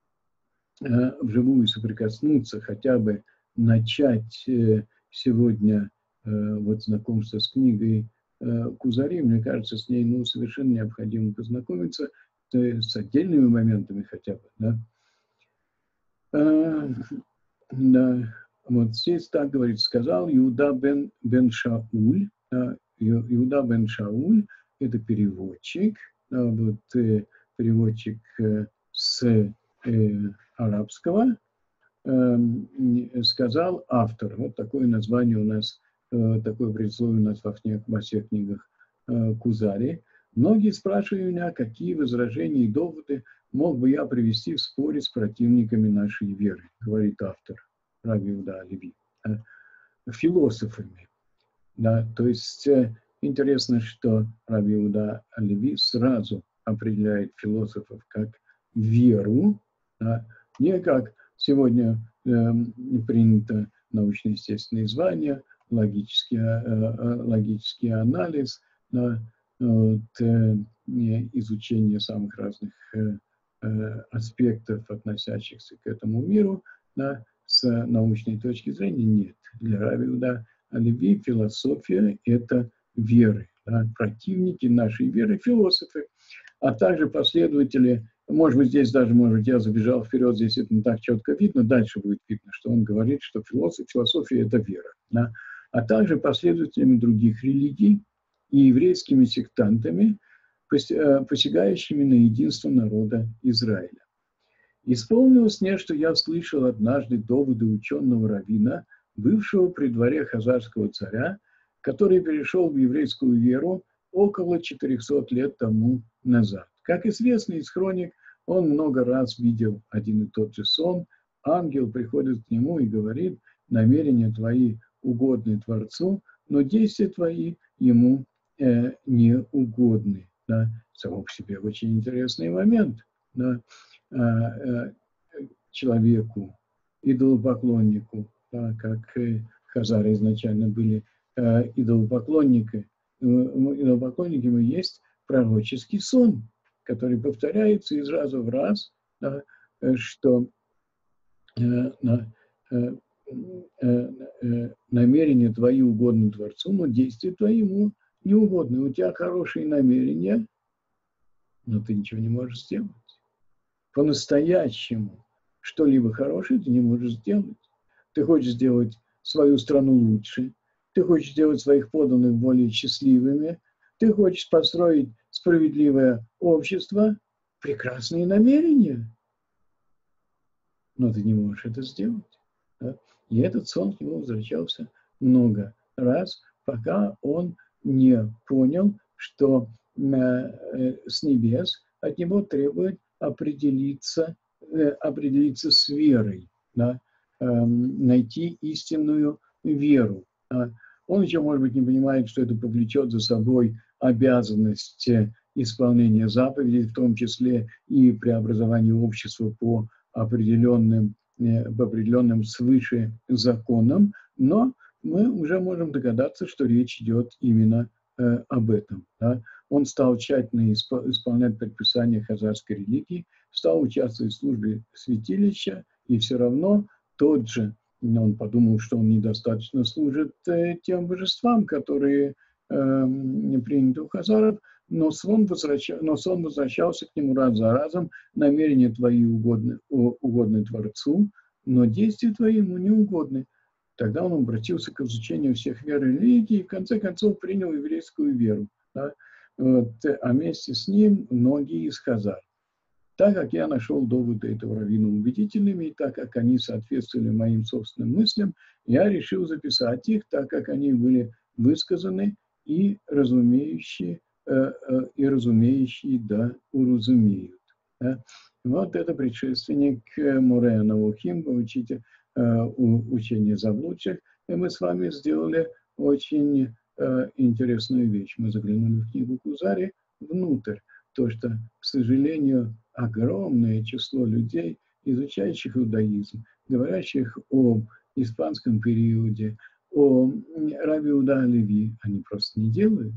э, вживую соприкоснуться, хотя бы начать э, сегодня э, вот знакомство с книгой э, Кузари, мне кажется, с ней ну, совершенно необходимо познакомиться э, с отдельными моментами хотя бы, да? Uh, да, вот здесь так говорит, сказал Иуда бен, бен Шауль. Uh, Иуда бен Шауль – это переводчик, uh, вот, э, переводчик э, с э, арабского, э, сказал автор. Вот такое название у нас, э, такое предисловие у нас во, во всех книгах э, Кузари. Многие спрашивают меня, какие возражения и доводы мог бы я привести в споре с противниками нашей веры, говорит автор Раби Иуда а-Леви, философами. Да, то есть интересно, что Раби Иуда а-Леви сразу определяет философов как веру, да, не как сегодня э, принято научно-естественные звания, логический, логический анализ, да, вот, изучение самых разных аспектов, относящихся к этому миру, да, с научной точки зрения нет. Для Раби Иуда а-Леви философия – это веры. Да, противники нашей веры – философы, а также последователи, может быть, здесь даже, может быть, я забежал вперед, здесь это не так четко видно, дальше будет видно, что он говорит, что философ, философия – это вера. Да, а также последователями других религий и еврейскими сектантами, посягающими на единство народа Израиля. Исполнилось мне, что я слышал однажды доводы ученого раввина, бывшего при дворе хазарского царя, который перешел в еврейскую веру около четырехсот лет тому назад. Как известно из хроник, он много раз видел один и тот же сон. Ангел приходит к нему и говорит: намерения твои угодны Творцу, но действия твои ему э, не угодны. Да? Само по себе очень интересный момент. Да? А, а, человеку, идолопоклоннику, да, как э, хазары изначально были э, идолопоклонники, идолопоклонниками есть пророческий сон, который повторяется из раза в раз, да, что э, э, э, э, намерения твои угодны Творцу, но действия твои ему не угодны. У тебя хорошие намерения, но ты ничего не можешь сделать. По-настоящему что-либо хорошее ты не можешь сделать. Ты хочешь сделать свою страну лучше, ты хочешь сделать своих подданных более счастливыми, ты хочешь построить справедливое общество, прекрасные намерения, но ты не можешь это сделать. Да? И этот сон к нему возвращался много раз, пока он не понял, что э, с небес от него требует определиться, э, определиться с верой, да? э, найти истинную веру. Да? Он еще, может быть, не понимает, что это повлечет за собой обязанность исполнения заповедей, в том числе и преобразования общества по определенным, по определенным свыше законам, но мы уже можем догадаться, что речь идет именно э, об этом. Да? Он стал тщательно исп- исполнять предписания хазарской религии, стал участвовать в службе святилища, и все равно тот же, он подумал, что он недостаточно служит э, тем божествам, которые э, приняты у хазаров, но сон, возвраща, но сон возвращался к нему раз за разом: намерения твои угодны, угодны Творцу, но действия твои ему не угодны. Тогда он обратился к изучению всех вер и религий и в конце концов принял еврейскую веру. Да? Вот, а вместе с ним многие из хазар. Так как я нашел доводы этого раввина убедительными, и так как они соответствовали моим собственным мыслям, я решил записать их, так как они были высказаны и разумеющие, э, э, и разумеющие да уразумеют. Да? Вот это предшественник Морэ Навухим, учитель э, учения заблудших, и мы с вами сделали очень э, интересную вещь. Мы заглянули в книгу Кузари внутрь. То, что, к сожалению, огромное число людей, изучающих иудаизм, говорящих о испанском периоде, о Раби Иуда а-Леви, они просто не делают.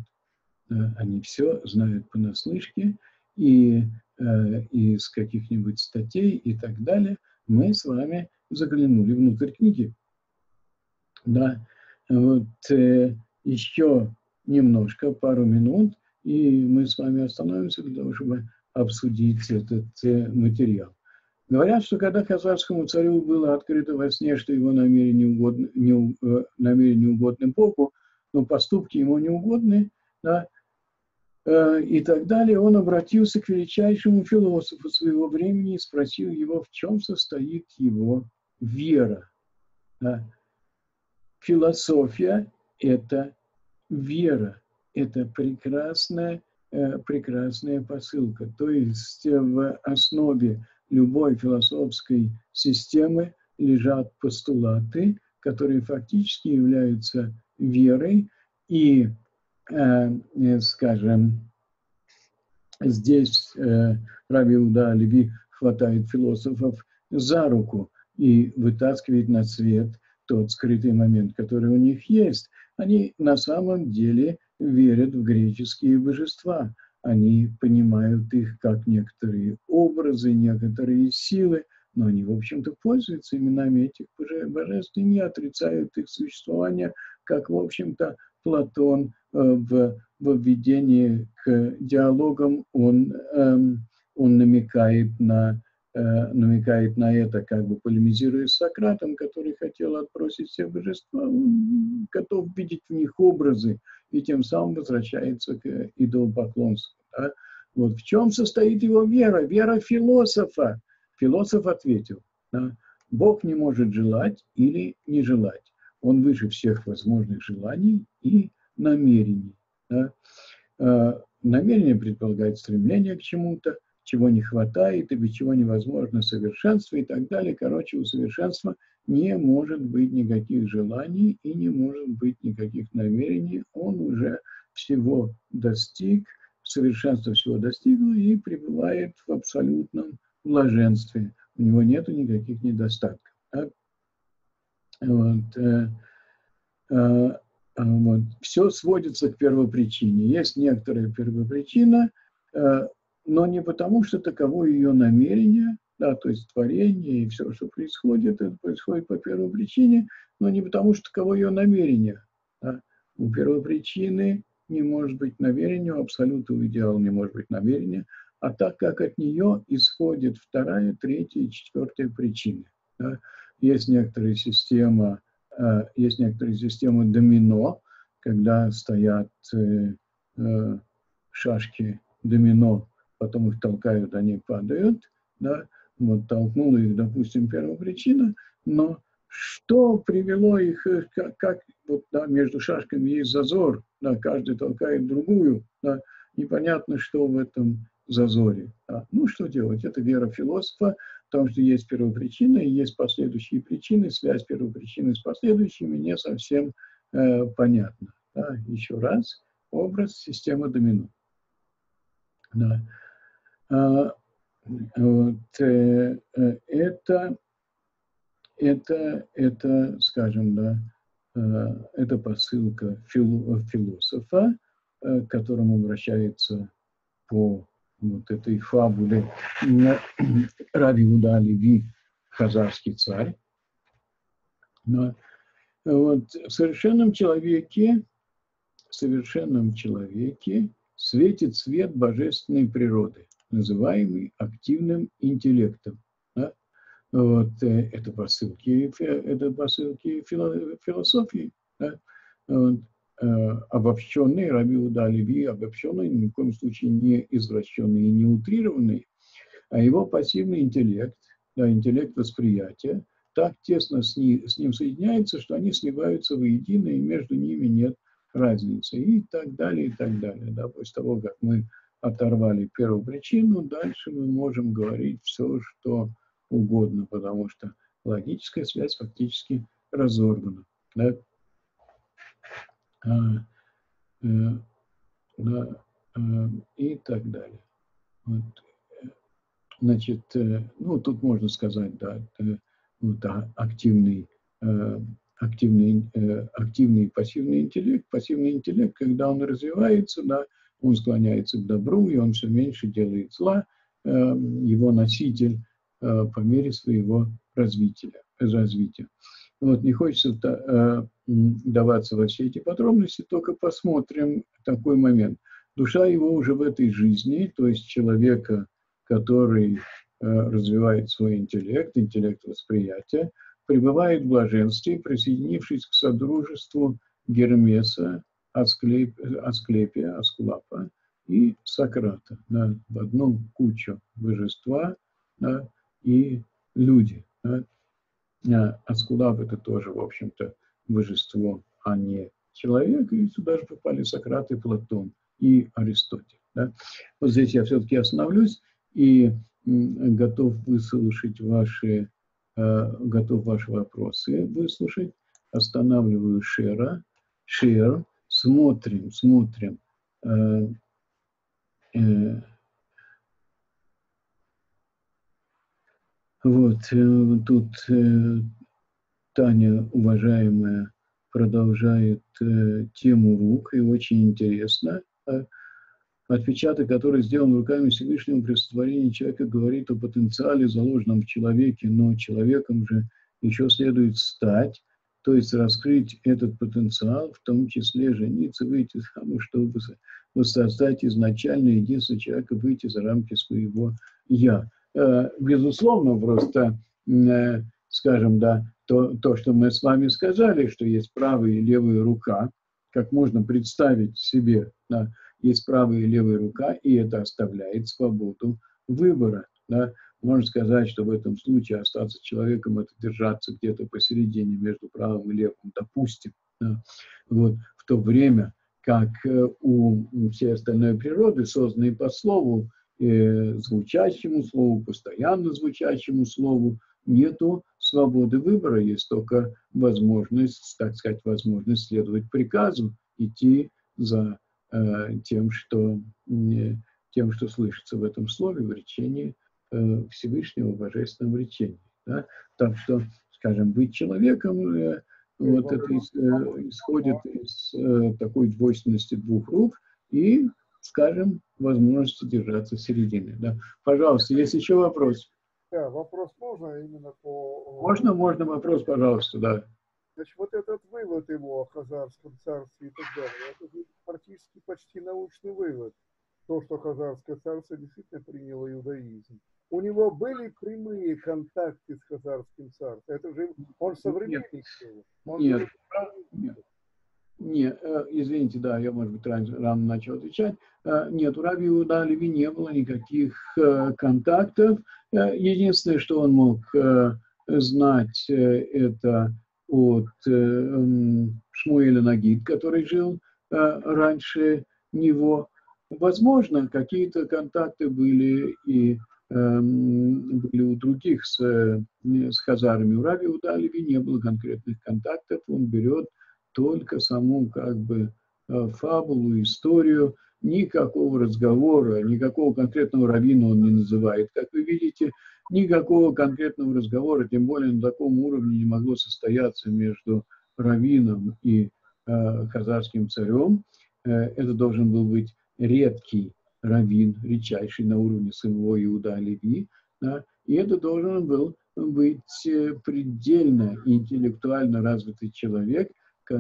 Они все знают понаслышке, и э, из каких-нибудь статей и так далее. Мы с вами заглянули внутрь книги. Да, вот э, еще немножко, пару минут, и мы с вами остановимся для того, чтобы обсудить этот э, материал. Говорят, что когда хазарскому царю было открыто во сне, что его намерения угодны, не, э, намерения угодны Богу, но поступки ему не угодны, да, э, и так далее, он обратился к величайшему философу своего времени и спросил его, в чем состоит его вера. Да. Философия – это вера, это прекрасная, э, прекрасная посылка. То есть в основе любой философской системы лежат постулаты, которые фактически являются верой. И, э, скажем, здесь э, Раби Иуда а-Леви хватает философов за руку и вытаскивает на свет тот скрытый момент, который у них есть, они на самом деле верят в греческие божества. Они понимают их как некоторые образы, некоторые силы, но они, в общем-то, пользуются именами этих божеств и не отрицают их существование, как, в общем-то, Платон в, в введении к диалогам, он, эм, он намекает на, э, намекает на это, как бы полемизируя с Сократом, который хотел отбросить все божества, он готов видеть в них образы, и тем самым возвращается к идолопоклонству. Да? Вот в чем состоит его вера? Вера философа. Философ ответил, да, Бог не может желать или не желать. Он выше всех возможных желаний и намерений. Да. А, намерение предполагает стремление к чему-то, чего не хватает и без чего невозможно совершенство и так далее. Короче, у совершенства не может быть никаких желаний и не может быть никаких намерений. Он уже всего достиг, совершенство всего достигло и пребывает в абсолютном блаженстве. У него нет никаких недостатков. Да? Вот, э, э, вот. Все сводится к первопричине. Есть некоторая первопричина, э, но не потому, что таково ее намерение, да, то есть творение и все, что происходит, это происходит по первопричине, но не потому, что таково ее намерение. Да. У первопричины не может быть намерения, у абсолюта, у идеала не может быть намерения, а так как от нее исходит вторая, третья и четвертая причины. Да. Есть некоторая система, э, есть некоторые системы домино, когда стоят э, э, шашки домино, потом их толкают, они падают. Да. Вот толкнула их, допустим, первопричина, но что привело их, как, как вот, да, между шашками есть зазор, да, каждый толкает другую, да, непонятно, что в этом зазоре. Да. Ну, что делать? Это вера философа, потому что есть первопричина и есть последующие причины, связь первопричины с последующими не совсем э, понятна. Да. Еще раз, образ системы домино. Да. А, вот, э, э, это Это, это, скажем, да, это посылка философа, к которому обращается по вот этой фабуле Раби Иуда а-Леви, хазарский царь. Но вот в совершенном человеке, в совершенном человеке светит свет божественной природы, называемый активным интеллектом. Да? Вот, это посылки, это посылки философии, да? Вот, обобщенные, Раби Иуда а-Леви, обобщенные, ни в коем случае не извращенные и не утрированные, а его пассивный интеллект, да, интеллект восприятия, так тесно с ним, с ним соединяется, что они сливаются воедино, и между ними нет разницы, и так далее, и так далее. Да? После того, как мы оторвали первую причину, дальше мы можем говорить все, что угодно, потому что логическая связь фактически разорвана. Да? А, э, да, э, и так далее. Вот. Значит, э, ну, тут можно сказать, да, э, вот, активный, э, активный, э, активный и пассивный интеллект. Пассивный интеллект, когда он развивается, да, он склоняется к добру, и он все меньше делает зла, э, его носитель э, по мере своего развития. развития. Вот, не хочется э, даваться во все эти подробности, только посмотрим такой момент. Душа его уже в этой жизни, то есть человека, который э, развивает свой интеллект, интеллект восприятия, пребывает в блаженстве, присоединившись к содружеству Гермеса, Асклеп, Асклепия, Аскулапа и Сократа, да, в одну кучу божества, да, и люди. Да. Аскулап – это тоже, в общем-то, божество, а не человек, и сюда же попали Сократ и Платон, и Аристотель. Да. Вот здесь я все-таки остановлюсь и готов выслушать ваши, готов ваши вопросы выслушать. Останавливаю шера, шер, смотрим, смотрим. Вот, тут Таня, уважаемая, продолжает э, тему рук, и очень интересно. Отпечаток, который сделан руками Всевышнего при сотворении человека, говорит о потенциале, заложенном в человеке, но человеком же еще следует стать, то есть раскрыть этот потенциал, в том числе жениться, выйти замуж, чтобы воссоздать изначально единство человека, выйти за рамки своего «я». Безусловно, просто, скажем, да, то, то, что мы с вами сказали, что есть правая и левая рука, как можно представить себе, да, есть правая и левая рука, и это оставляет свободу выбора. Да. Можно сказать, что в этом случае остаться человеком – это держаться где-то посередине между правым и левым, допустим. Да. Вот, в то время, как у всей остальной природы, созданной по слову, э, звучащему слову, постоянно звучащему слову, нету свободы выбора, есть только возможность, так сказать, возможность следовать приказу, идти за Тем что, тем, что слышится в этом слове, в речении Всевышнего, в божественном речении. Да? Так что, скажем, быть человеком, вот это исходит из такой двойственности двух рук и, скажем, возможности держаться в середине. Да? Пожалуйста, есть еще вопрос? Да, вопрос можно именно по... Можно, можно вопрос, пожалуйста, да. Значит, вот этот вывод его о Хазарском царстве и так далее, это практически почти научный вывод. То, что Хазарское царство действительно приняло иудаизм. У него были прямые контакты с Хазарским царством. Это же он современник. Он нет, нет, нет, извините, да, я, может быть, рано, рано начал отвечать. Нет, у раби Иуда Леви не было никаких контактов. Единственное, что он мог знать, это от э, Шмуэля Нагид, который жил э, раньше него. Возможно, какие-то контакты были и э, были у других с, с хазарами. У раби Иуда Леви не было конкретных контактов, он берет только саму как бы фабулу, историю, никакого разговора, никакого конкретного раввина он не называет. Как вы видите, никакого конкретного разговора, тем более на таком уровне, не могло состояться между раввином и э, хазарским царем. Э, это должен был быть редкий раввин, редчайший на уровне самого Иуда Леви. Да, и это должен был быть предельно интеллектуально развитый человек,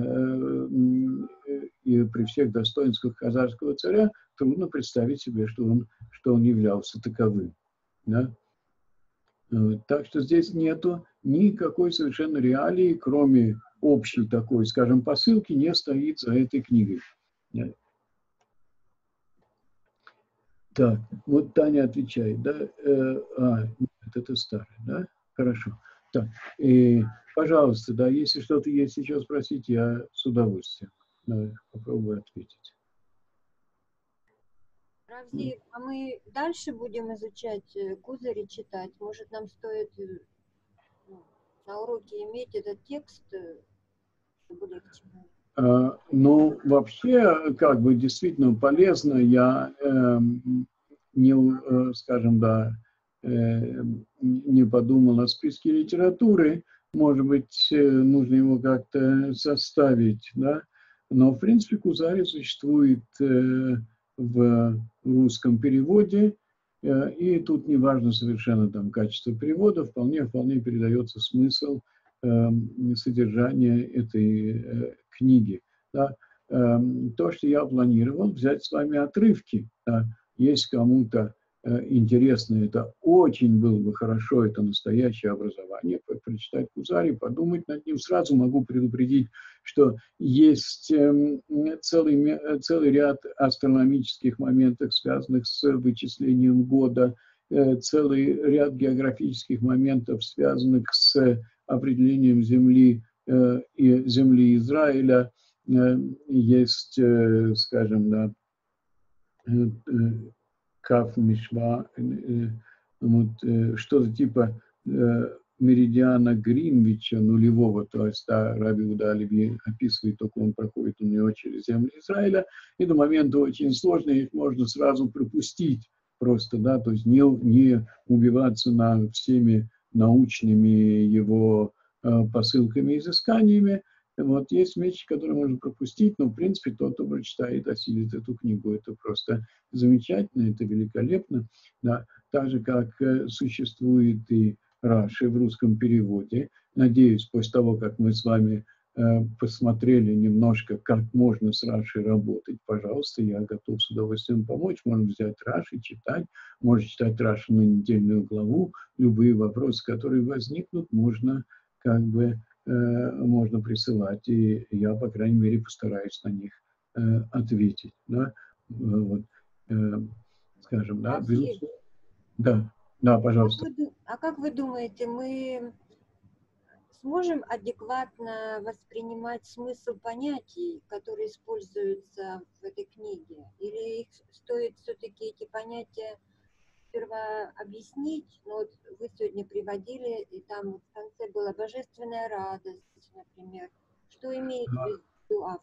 и при всех достоинствах хазарского царя трудно представить себе, что он, что он являлся таковым. Да? Так что здесь нету никакой совершенно реалии, кроме общей такой, скажем, посылки, не стоит за этой книгой. Так, вот Таня отвечает, да? А, нет, это старый, да? Хорошо. Так, и, пожалуйста, да, если что-то есть еще спросить, я с удовольствием да, попробую ответить. Равзи, а мы дальше будем изучать Кузари, читать? Может, нам стоит ну, на уроке иметь этот текст, чтобы легче было? А, ну, вообще, как бы, действительно полезно. Я э, не, э, скажем, да, э, не подумал о списке литературы. Может быть, нужно его как-то составить, да? Но, в принципе, Кузари существует э, в русском переводе, э, и тут не важно совершенно там качество перевода, вполне, вполне передается смысл э, содержания этой э, книги. Да? Э, то, что я планировал, взять с вами отрывки. Да? Если кому-то э, интересно, это очень было бы хорошо, это настоящее образование, прочитать Кузари, подумать над ним. Сразу могу предупредить, что есть э, целый, целый ряд астрономических моментов, связанных с вычислением года, э, целый ряд географических моментов, связанных с определением земли э, и земли Израиля. Э, есть, э, скажем, да, э, Каф Мишва, э, вот, э, что-то типа э, меридиана Гринвича нулевого, то есть да, раби Иуда Леви описывает, только он проходит у него через землю Израиля. Это моменты очень сложные, их можно сразу пропустить просто, да, то есть не, не убиваться на всеми научными его посылками и изысканиями. Вот есть вещи, которые можно пропустить, но, в принципе, тот, кто прочитает, осилит эту книгу. Это просто замечательно, это великолепно. Да. Так же, как существует и Раши в русском переводе. Надеюсь, после того, как мы с вами посмотрели немножко, как можно с Раши работать, пожалуйста, я готов с удовольствием помочь. Можно взять Раши, читать, можно читать Раши на недельную главу. Любые вопросы, которые возникнут, можно как бы можно присылать, и я, по крайней мере, постараюсь на них э, ответить. Да? Вот, э, скажем, да, безусловно. Да, да, пожалуйста. А как, вы, а как вы думаете, мы сможем адекватно воспринимать смысл понятий, которые используются в этой книге? Или их стоит все-таки эти понятия сперва объяснить? Ну, вот вы сегодня приводили, и там в конце была божественная радость, например. Что имеет в виду автор?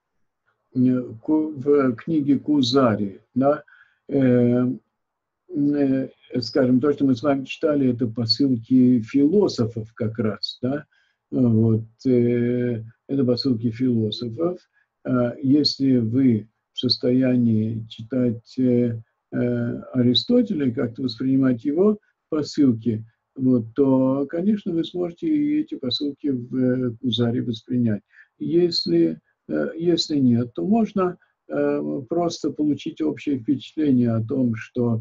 В книге Кузари, да, э, э, скажем, то, что мы с вами читали, это посылки философов как раз, да, вот, э, это посылки философов. Если вы в состоянии читать э, Аристотеля, как-то воспринимать его посылки, вот, то, конечно, вы сможете и эти посылки в Кузаре воспринять. Если, если нет, то можно просто получить общее впечатление о том, что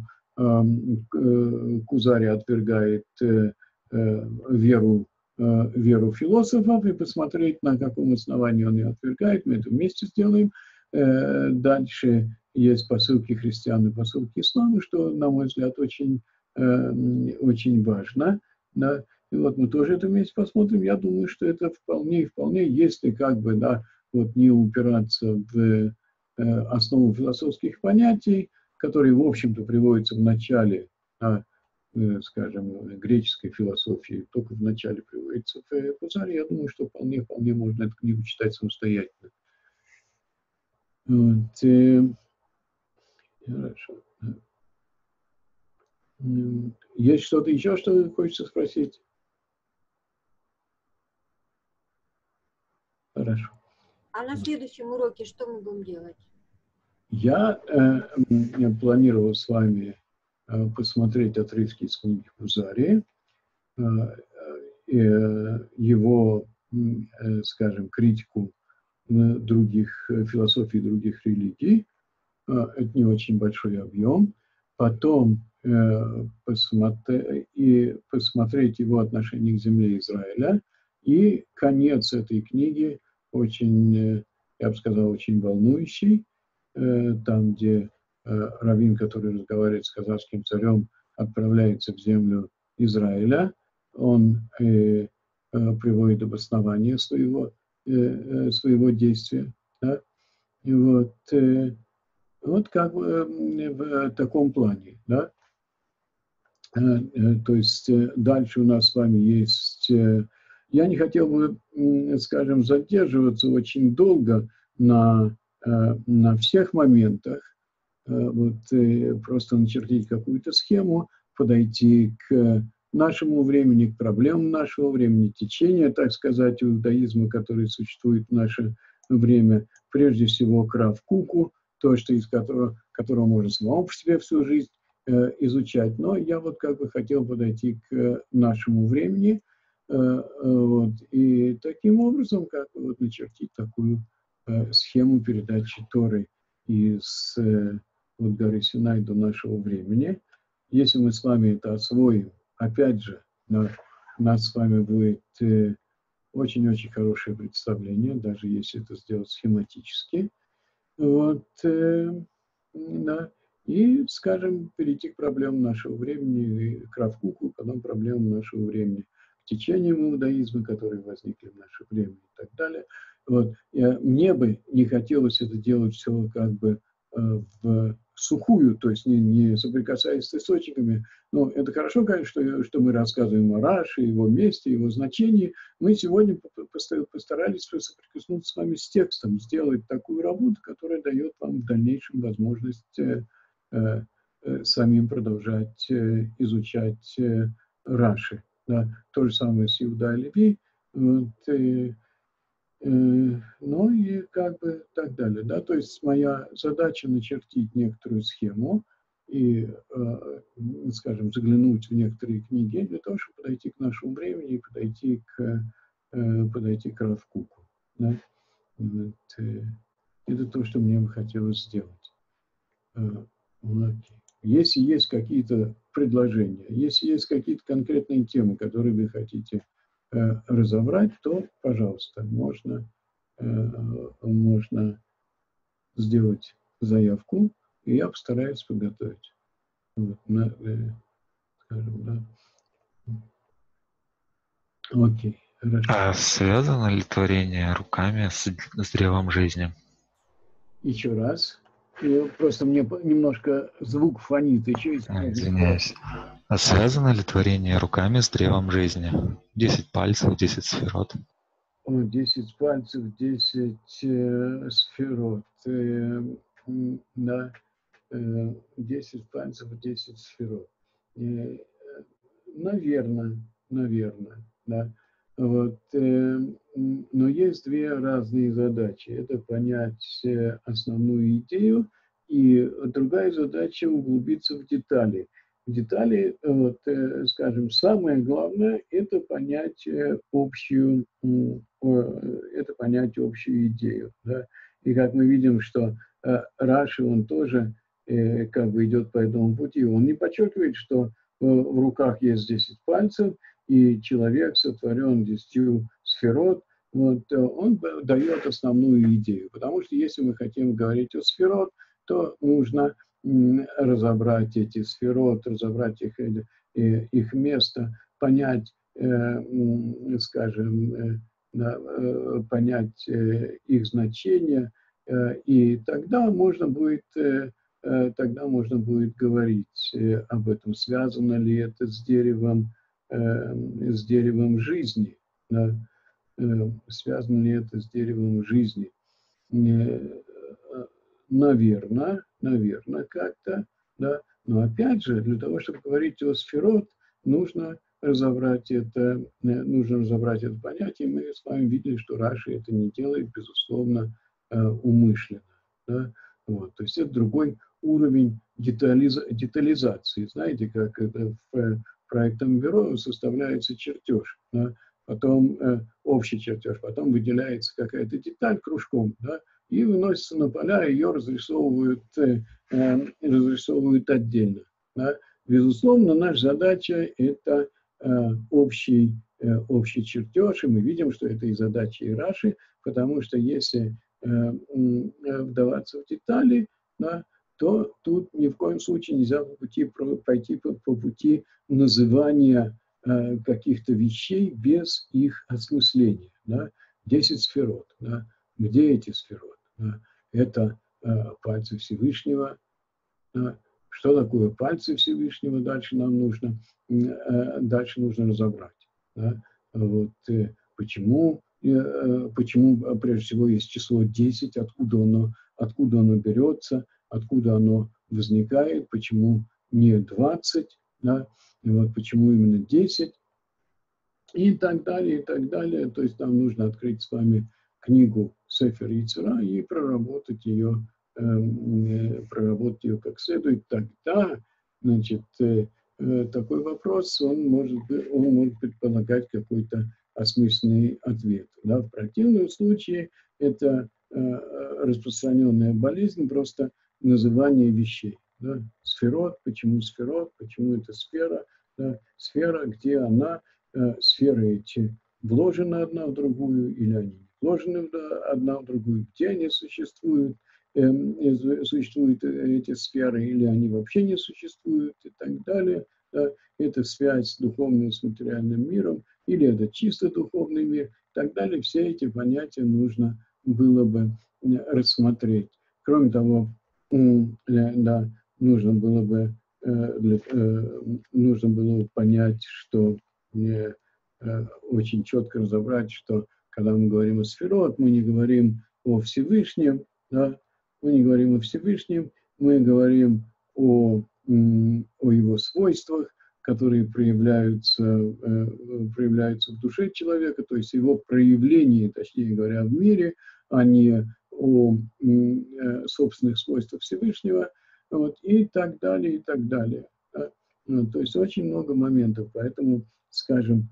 Кузари отвергает веру, веру философов, и посмотреть, на каком основании он ее отвергает. Мы это вместе сделаем. Дальше есть посылки христиан и посылки ислама, что, на мой взгляд, очень, очень важно. Да. И вот мы тоже это вместе посмотрим. Я думаю, что это вполне и вполне, если как бы, да, вот не упираться в основу философских понятий, которые, в общем-то, приводятся в начале, а, скажем, греческой философии, только в начале приводится в Кузаре. Я думаю, что вполне, вполне можно эту книгу читать самостоятельно. Вот. Хорошо. Есть что-то еще, что хочется спросить? Хорошо. А на следующем уроке что мы будем делать? Я э, планировал с вами э, посмотреть отрывки из книги Кузари, э, э, его, э, скажем, критику других философий, других религий. Э, это не очень большой объем. Потом э, посмотри, и посмотреть его отношение к земле Израиля. И конец этой книги очень, я бы сказал, очень волнующий. Там, где раввин, который разговаривает с хазарским царем, отправляется в землю Израиля, он э, приводит обоснование своего, э, своего действия. Да? И вот, э, вот как бы в таком плане. Да? То есть дальше у нас с вами есть... Я не хотел бы, скажем, задерживаться очень долго на, на всех моментах, вот, просто начертить какую-то схему, подойти к нашему времени, к проблемам нашего времени, течения, так сказать, иудаизма, который существует в наше время, прежде всего к Рав Куку, то, что из которого, которого можно самому по себе всю жизнь изучать. Но я вот как бы хотел подойти к нашему времени, вот, и таким образом как бы вот начертить такую схему передачи Торы из вот горы Синай до нашего времени. Если мы с вами это освоим, опять же, у нас с вами будет очень-очень хорошее представление, даже если это сделать схематически. Вот, да. И, скажем, перейти к проблемам нашего времени, к Рав Куку, потом проблемам нашего времени, к течениям иудаизма, которые возникли в наше время и так далее. Вот. Я, мне бы не хотелось это делать все как бы э, в сухую, то есть не, не соприкасаясь с источниками. Но это хорошо, конечно, что, что мы рассказываем о Раше, его месте, его значении. Мы сегодня постарались соприкоснуться с вами с текстом, сделать такую работу, которая дает вам в дальнейшем возможность э, э, самим продолжать э, изучать э, Раши. Да. То же самое с Иуда Леви. Вот, и, ну и как бы так далее. Да? То есть моя задача начертить некоторую схему и, скажем, заглянуть в некоторые книги для того, чтобы подойти к нашему времени и подойти к, подойти к Рав-Куку. Да? Вот, это то, что мне бы хотелось сделать. Если есть какие-то предложения, если есть какие-то конкретные темы, которые вы хотите разобрать, то, пожалуйста, можно, можно сделать заявку, и я постараюсь подготовить. Вот, на, скажем, да. Окей, хорошо. А связано ли творение руками с, с древом жизни? Еще раз. Просто мне немножко звук фонит. Еще а, извиняюсь. А связано ли творение руками с древом жизни? Десять пальцев, десять сферот. Десять пальцев, десять э, сферот. Э, да. Э, десять пальцев, десять сферот. Э, наверное, наверное, да. Вот, э, но есть две разные задачи. Это понять основную идею, и другая задача углубиться в детали. В детали, вот, э, скажем, самое главное – это понять общую, э, это понять общую идею. Да? И как мы видим, что э, Раши, он тоже э, как бы идет по этому пути. Он не подчеркивает, что в руках есть десять пальцев, и человек сотворен десятью сферот, вот, он дает основную идею. Потому что если мы хотим говорить о сферот, то нужно разобрать эти сферот, разобрать их, их место, понять, скажем, понять их значение, и тогда можно будет тогда можно будет говорить об этом, связано ли это с деревом, с деревом жизни, да? Связано ли это с деревом жизни. Наверное, наверное, как-то, да. Но опять же, для того, чтобы говорить о сферот, нужно разобрать это, нужно разобрать это понятие. Мы с вами видели, что Раши это не делает, безусловно, умышленно, да? Вот. То есть это другой уровень детализ... детализации. Знаете, как это в проектном бюро составляется чертеж, да? Потом э, общий чертеж, потом выделяется какая-то деталь кружком, да? И выносится на поля, ее разрисовывают, э, э, разрисовывают отдельно. Да? Безусловно, наша задача – это э, общий, э, общий чертеж, и мы видим, что это и задача и Раши, потому что если э, вдаваться в детали, да, то тут ни в коем случае нельзя по пути, пойти по, по пути называния э, каких-то вещей без их осмысления. Да? Десять сферот. Да? Где эти сферот? Да? Это э, пальцы Всевышнего. Да? Что такое пальцы Всевышнего? Дальше нам нужно, э, дальше нужно разобрать. Да? Вот, э, почему, э, почему, прежде всего, есть число десять, откуда оно, откуда оно берется, откуда оно возникает, почему не двадцать, да? И вот почему именно десять, и так далее, и так далее. То есть нам нужно открыть с вами книгу Сефер Йецера и проработать ее, э, проработать ее как следует. Тогда, значит, э, э, такой вопрос, он может, он может предполагать какой-то осмысленный ответ. Да? В противном случае это э, распространенная болезнь, просто называние вещей. Да? Сферот, почему сферот, почему это сфера, да? Сфера, где она, э, сферы эти вложены одна в другую или они не вложены одна в другую, где они существуют, э, существуют эти сферы или они вообще не существуют и так далее. Да? Это связь с духовным, с материальным миром, или это чисто духовный мир, и так далее. Все эти понятия нужно было бы рассмотреть. Кроме того, да, нужно было бы, нужно было бы понять, что очень четко разобрать, что когда мы говорим о сферот, мы не говорим о Всевышнем, да? Мы не говорим о Всевышнем, мы говорим о, о его свойствах, которые проявляются, проявляются в душе человека, то есть его проявление, точнее говоря, в мире, а не о собственных свойствах Всевышнего, вот, и так далее, и так далее. Ну, то есть очень много моментов, поэтому, скажем,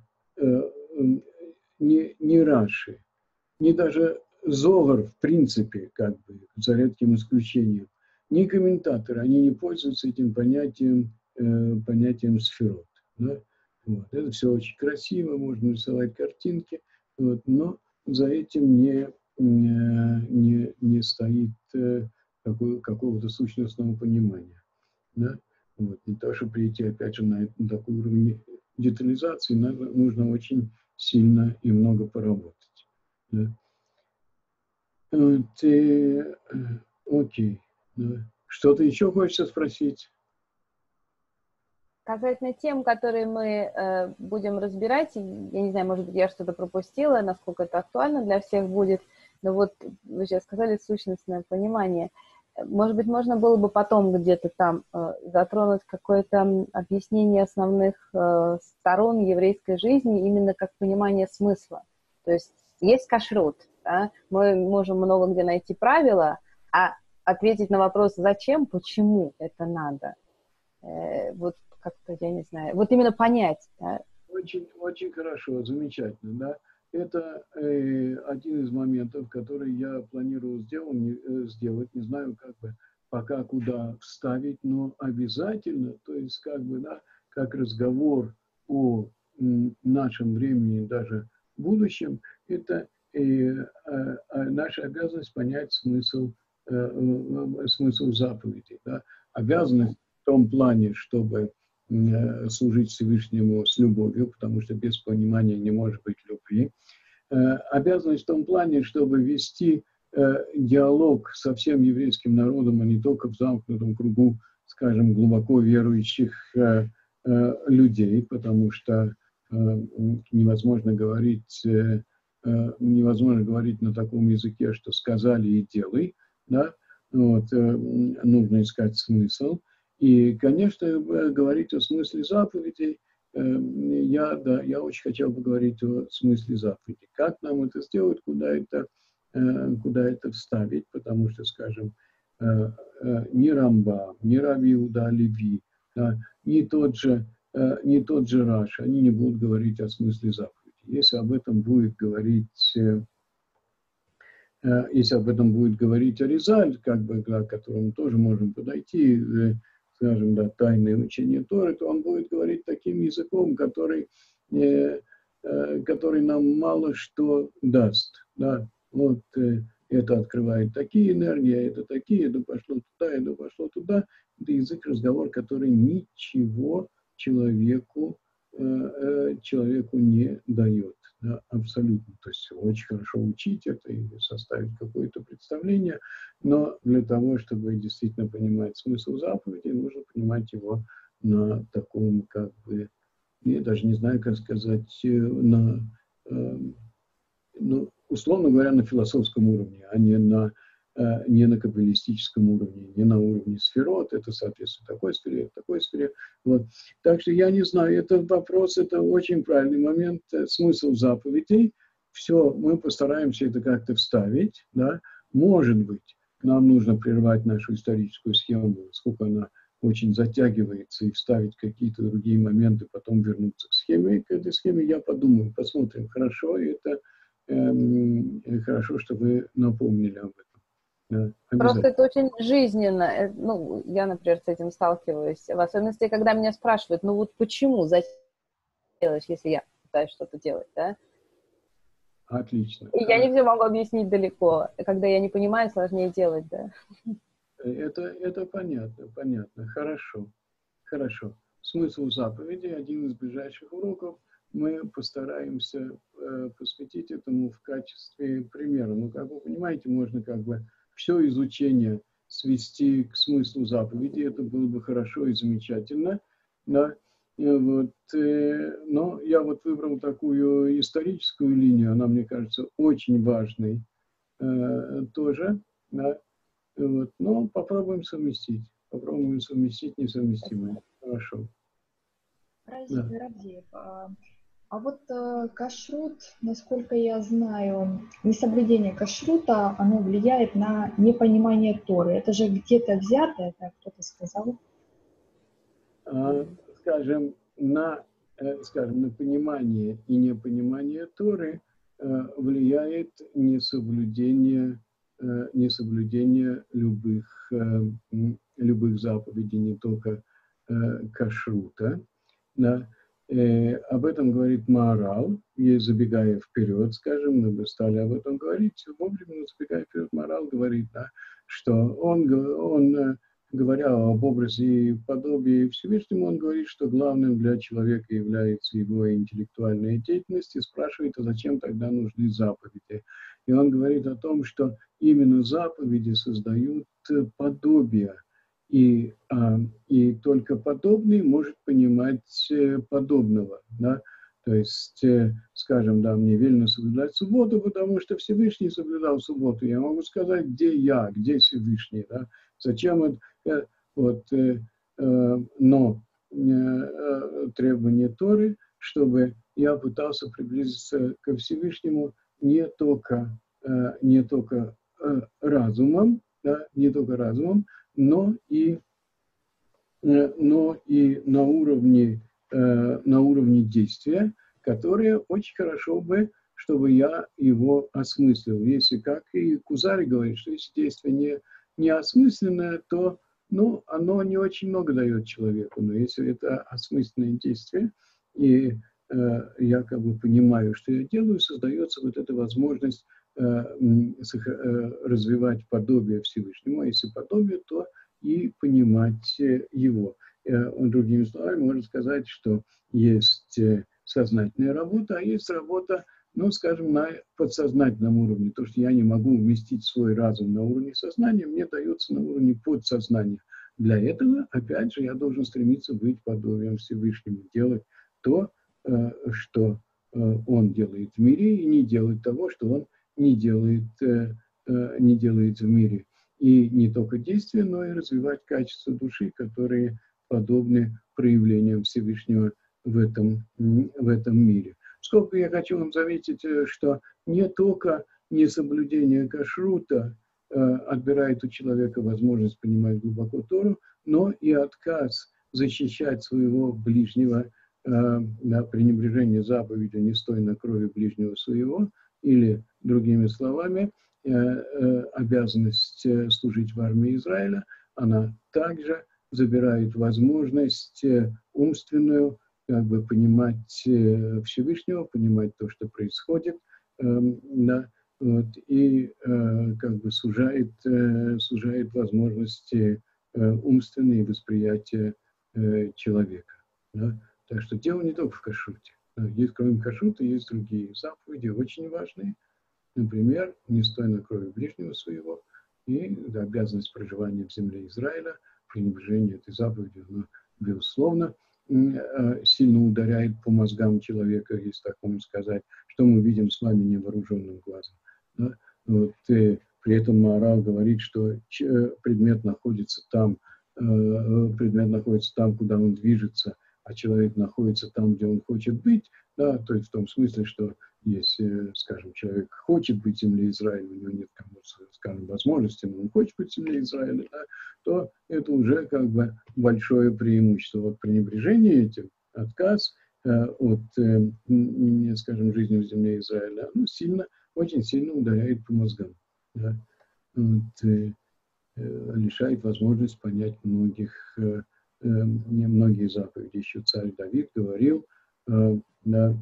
не, не Раши, не даже Зогар, в принципе, как бы, за редким исключением, ни комментаторы, они не пользуются этим понятием, э, понятием сферот. Да? Вот. Это все очень красиво, можно рисовать картинки, вот, но за этим не, не, не стоит э, какого, какого-то сущностного понимания. Да? Вот. Для того, чтобы прийти, опять же, на, на такой уровень детализации, надо, нужно очень сильно и много поработать. Да? Вот, и, окей. Да. Что-то еще хочется спросить? Касательно тем, которые мы э, будем разбирать, я не знаю, может быть, я что-то пропустила, насколько это актуально для всех будет, но вот вы сейчас сказали сущностное понимание. Может быть, можно было бы потом где-то там э, затронуть какое-то объяснение основных э, сторон еврейской жизни, именно как понимание смысла. То есть есть кашрут, да? Мы можем много где найти правила, а ответить на вопрос, зачем, почему это надо, э, вот как-то, я не знаю, вот именно понять. Да? Очень, очень хорошо, замечательно, да. Это э, один из моментов, который я планирую сделать, не, э, сделать, не знаю, как бы пока куда вставить, но обязательно, то есть как бы, да, как разговор о м, нашем времени, даже будущем, это э, э, э, наша обязанность понять смысл, э, э, смысл заповедей, да. Обязанность в том плане, чтобы служить Всевышнему с любовью, потому что без понимания не может быть любви. Обязанность в том плане, чтобы вести диалог со всем еврейским народом, а не только в замкнутом кругу, скажем, глубоко верующих людей, потому что невозможно говорить, невозможно говорить на таком языке, что сказали и делай, да? Вот, нужно искать смысл. И, конечно, говорить о смысле заповедей, я, да, я очень хотел бы говорить о смысле заповедей. Как нам это сделать, куда это, куда это вставить, потому что, скажем, ни Рамбам, ни Раби Иуда Леви, да, ни тот же, ни тот же Раши, они не будут говорить о смысле заповедей. Если об этом будет говорить... Если об этом будет говорить Аризаль, как бы, к которому тоже можем подойти, скажем, да, тайное учение Торы, то он будет говорить таким языком, который, э, э, который нам мало что даст. Да? Вот э, это открывает такие энергии, это такие, это пошло туда, это пошло туда. Это язык, разговор, который ничего человеку, э, э, человеку не дает. Да, абсолютно. То есть очень хорошо учить это и составить какое-то представление, но для того, чтобы действительно понимать смысл заповедей, нужно понимать его на таком, как бы, я даже не знаю, как сказать, на, э, ну, условно говоря, на философском уровне, а не на, э, не на каббалистическом уровне, не на уровне сферот, это соответствует такой сфере, такой сфере. Вот. Так что я не знаю, этот вопрос, это очень правильный момент, смысл заповедей. Все, мы постараемся это как-то вставить, да. Может быть, нам нужно прервать нашу историческую схему, сколько она очень затягивается, и вставить какие-то другие моменты, потом вернуться к схеме. И к этой схеме я подумаю, посмотрим. Хорошо, и это эм, хорошо, что вы напомнили об этом. Да, просто это очень жизненно. Ну, я, например, с этим сталкиваюсь. В особенности, когда меня спрашивают, ну вот почему, зачем делаешь, если я пытаюсь что-то делать, да? Отлично. И я не все могу объяснить далеко. Когда я не понимаю, сложнее делать, да. Это, это понятно, понятно. Хорошо, хорошо. Смысл заповеди, один из ближайших уроков, мы постараемся э, посвятить этому в качестве примера. Ну, как вы понимаете, можно как бы все изучение свести к смыслу заповеди. Это было бы хорошо и замечательно. Да? И вот, э, но я вот выбрал такую историческую линию, она, мне кажется, очень важной э, тоже. Да? Вот. Но попробуем совместить. Попробуем совместить несовместимое. Хорошо. Да. Равдеев, а, а вот э, кашрут, насколько я знаю, несоблюдение кашрута, оно влияет на непонимание Торы. Это же где-то взято, это кто-то сказал. А, скажем, на, э, скажем, на понимание и непонимание Торы э, влияет несоблюдение, э, несоблюдение любых, э, м, любых заповедей, не только э, кашрута. Да. Э, об этом говорит Маорал, и забегая вперед, скажем, мы бы стали об этом говорить, вовремя, но забегая вперед, Маорал говорит, да, что он, он, э, говоря об образе и подобии Всевышнему, он говорит, что главным для человека является его интеллектуальная деятельность, и спрашивает, а зачем тогда нужны заповеди. И он говорит о том, что именно заповеди создают подобие, и, а, и только подобный может понимать подобного. Да? То есть, скажем, да, мне велено соблюдать субботу, потому что Всевышний соблюдал субботу. Я могу сказать, где я, где Всевышний. Да? Зачем это? Вот, э, э, но э, требование Торы, чтобы я пытался приблизиться ко Всевышнему не только, э, не только э, разумом, да, не только разумом, но и, э, но и на уровне, э, на уровне действия, которое очень хорошо бы, чтобы я его осмыслил. Если, как и Кузари говорит, что если действие не, не осмысленное, то ну, оно не очень много дает человеку. Но если это осмысленное действие, и э, я как бы понимаю, что я делаю, создается вот эта возможность э, э, развивать подобие Всевышнему. А если подобие, то и понимать его. Э, другими словами, можно сказать, что есть сознательная работа, а есть работа, ну, скажем, на подсознательном уровне. То, что я не могу уместить свой разум на уровне сознания, мне дается на уровне подсознания. Для этого, опять же, я должен стремиться быть подобием Всевышнему, делать то, что Он делает в мире, и не делать того, что Он не делает, не делает в мире. И не только действия, но и развивать качества души, которые подобны проявлениям Всевышнего в этом, в этом мире. Сколько я хочу вам заметить, что не только несоблюдение кашрута э, отбирает у человека возможность понимать глубоко Тору, но и отказ защищать своего ближнего, э, на пренебрежение заповедью «не стой на крови ближнего своего», или, другими словами, э, э, обязанность служить в армии Израиля, она также забирает возможность умственную, как бы понимать Всевышнего, понимать то, что происходит, э, да, вот, и э, как бы сужает, э, сужает возможности э, умственные восприятия э, человека. Да. Так что дело не только в кашруте. Есть, кроме кашрута, есть другие заповеди, очень важные. Например, не стой на крови ближнего своего, и да, обязанность проживания в земле Израиля, пренебрежение этой заповеди, но, безусловно, сильно ударяет по мозгам человека, если так можно сказать, что мы видим с вами невооруженным глазом. Да? Вот, и при этом Маорал говорит, что предмет находится там, предмет находится там, куда он движется, а человек находится там, где он хочет быть, да, то есть в том смысле, что если, скажем, человек хочет быть в земле Израиля, у него нет, скажем, возможности, но он хочет быть в земле Израиля, да, то это уже как бы большое преимущество. Вот пренебрежение этим, отказ э, от, э, скажем, жизни в земле Израиля, оно сильно, очень сильно ударяет по мозгам. Да. Вот, э, э, лишает возможность понять многих, э, э, многие заповеди. Еще царь Давид говорил, э, да,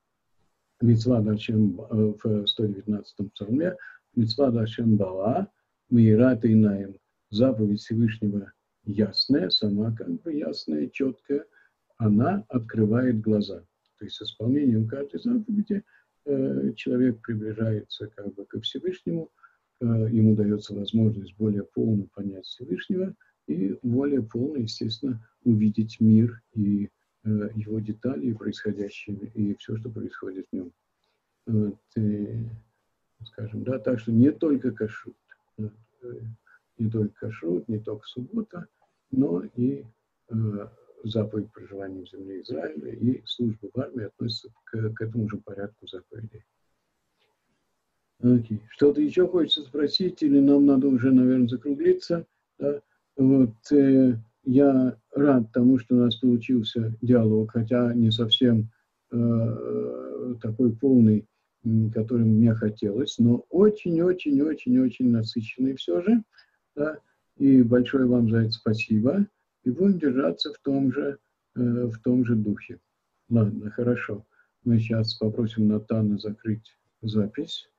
Мицва дашем в сто девятнадцатом псалме, Мицва дашем бала, мират инаем. Заповедь Всевышнего ясная, сама как бы ясная, четкая, она открывает глаза. То есть с исполнением каждой заповеди э, человек приближается как бы ко Всевышнему, э, ему дается возможность более полно понять Всевышнего и более полно, естественно, увидеть мир и его детали, происходящие, и все, что происходит в нем. Вот, и, скажем, да, так что не только кашрут, не только кашрут, не только суббота, но и э, заповедь проживания в земле Израиля и служба в армии относятся к, к этому же порядку заповедей. Okay. Что-то еще хочется спросить, или нам надо уже, наверное, закруглиться? Да? Вот, э, я рад тому, что у нас получился диалог, хотя не совсем э, такой полный, который мне хотелось, но очень-очень-очень-очень насыщенный все же. Да? И большое вам за это спасибо. И будем держаться в том же, э, в том же духе. Ладно, хорошо. Мы сейчас попросим Натана закрыть запись.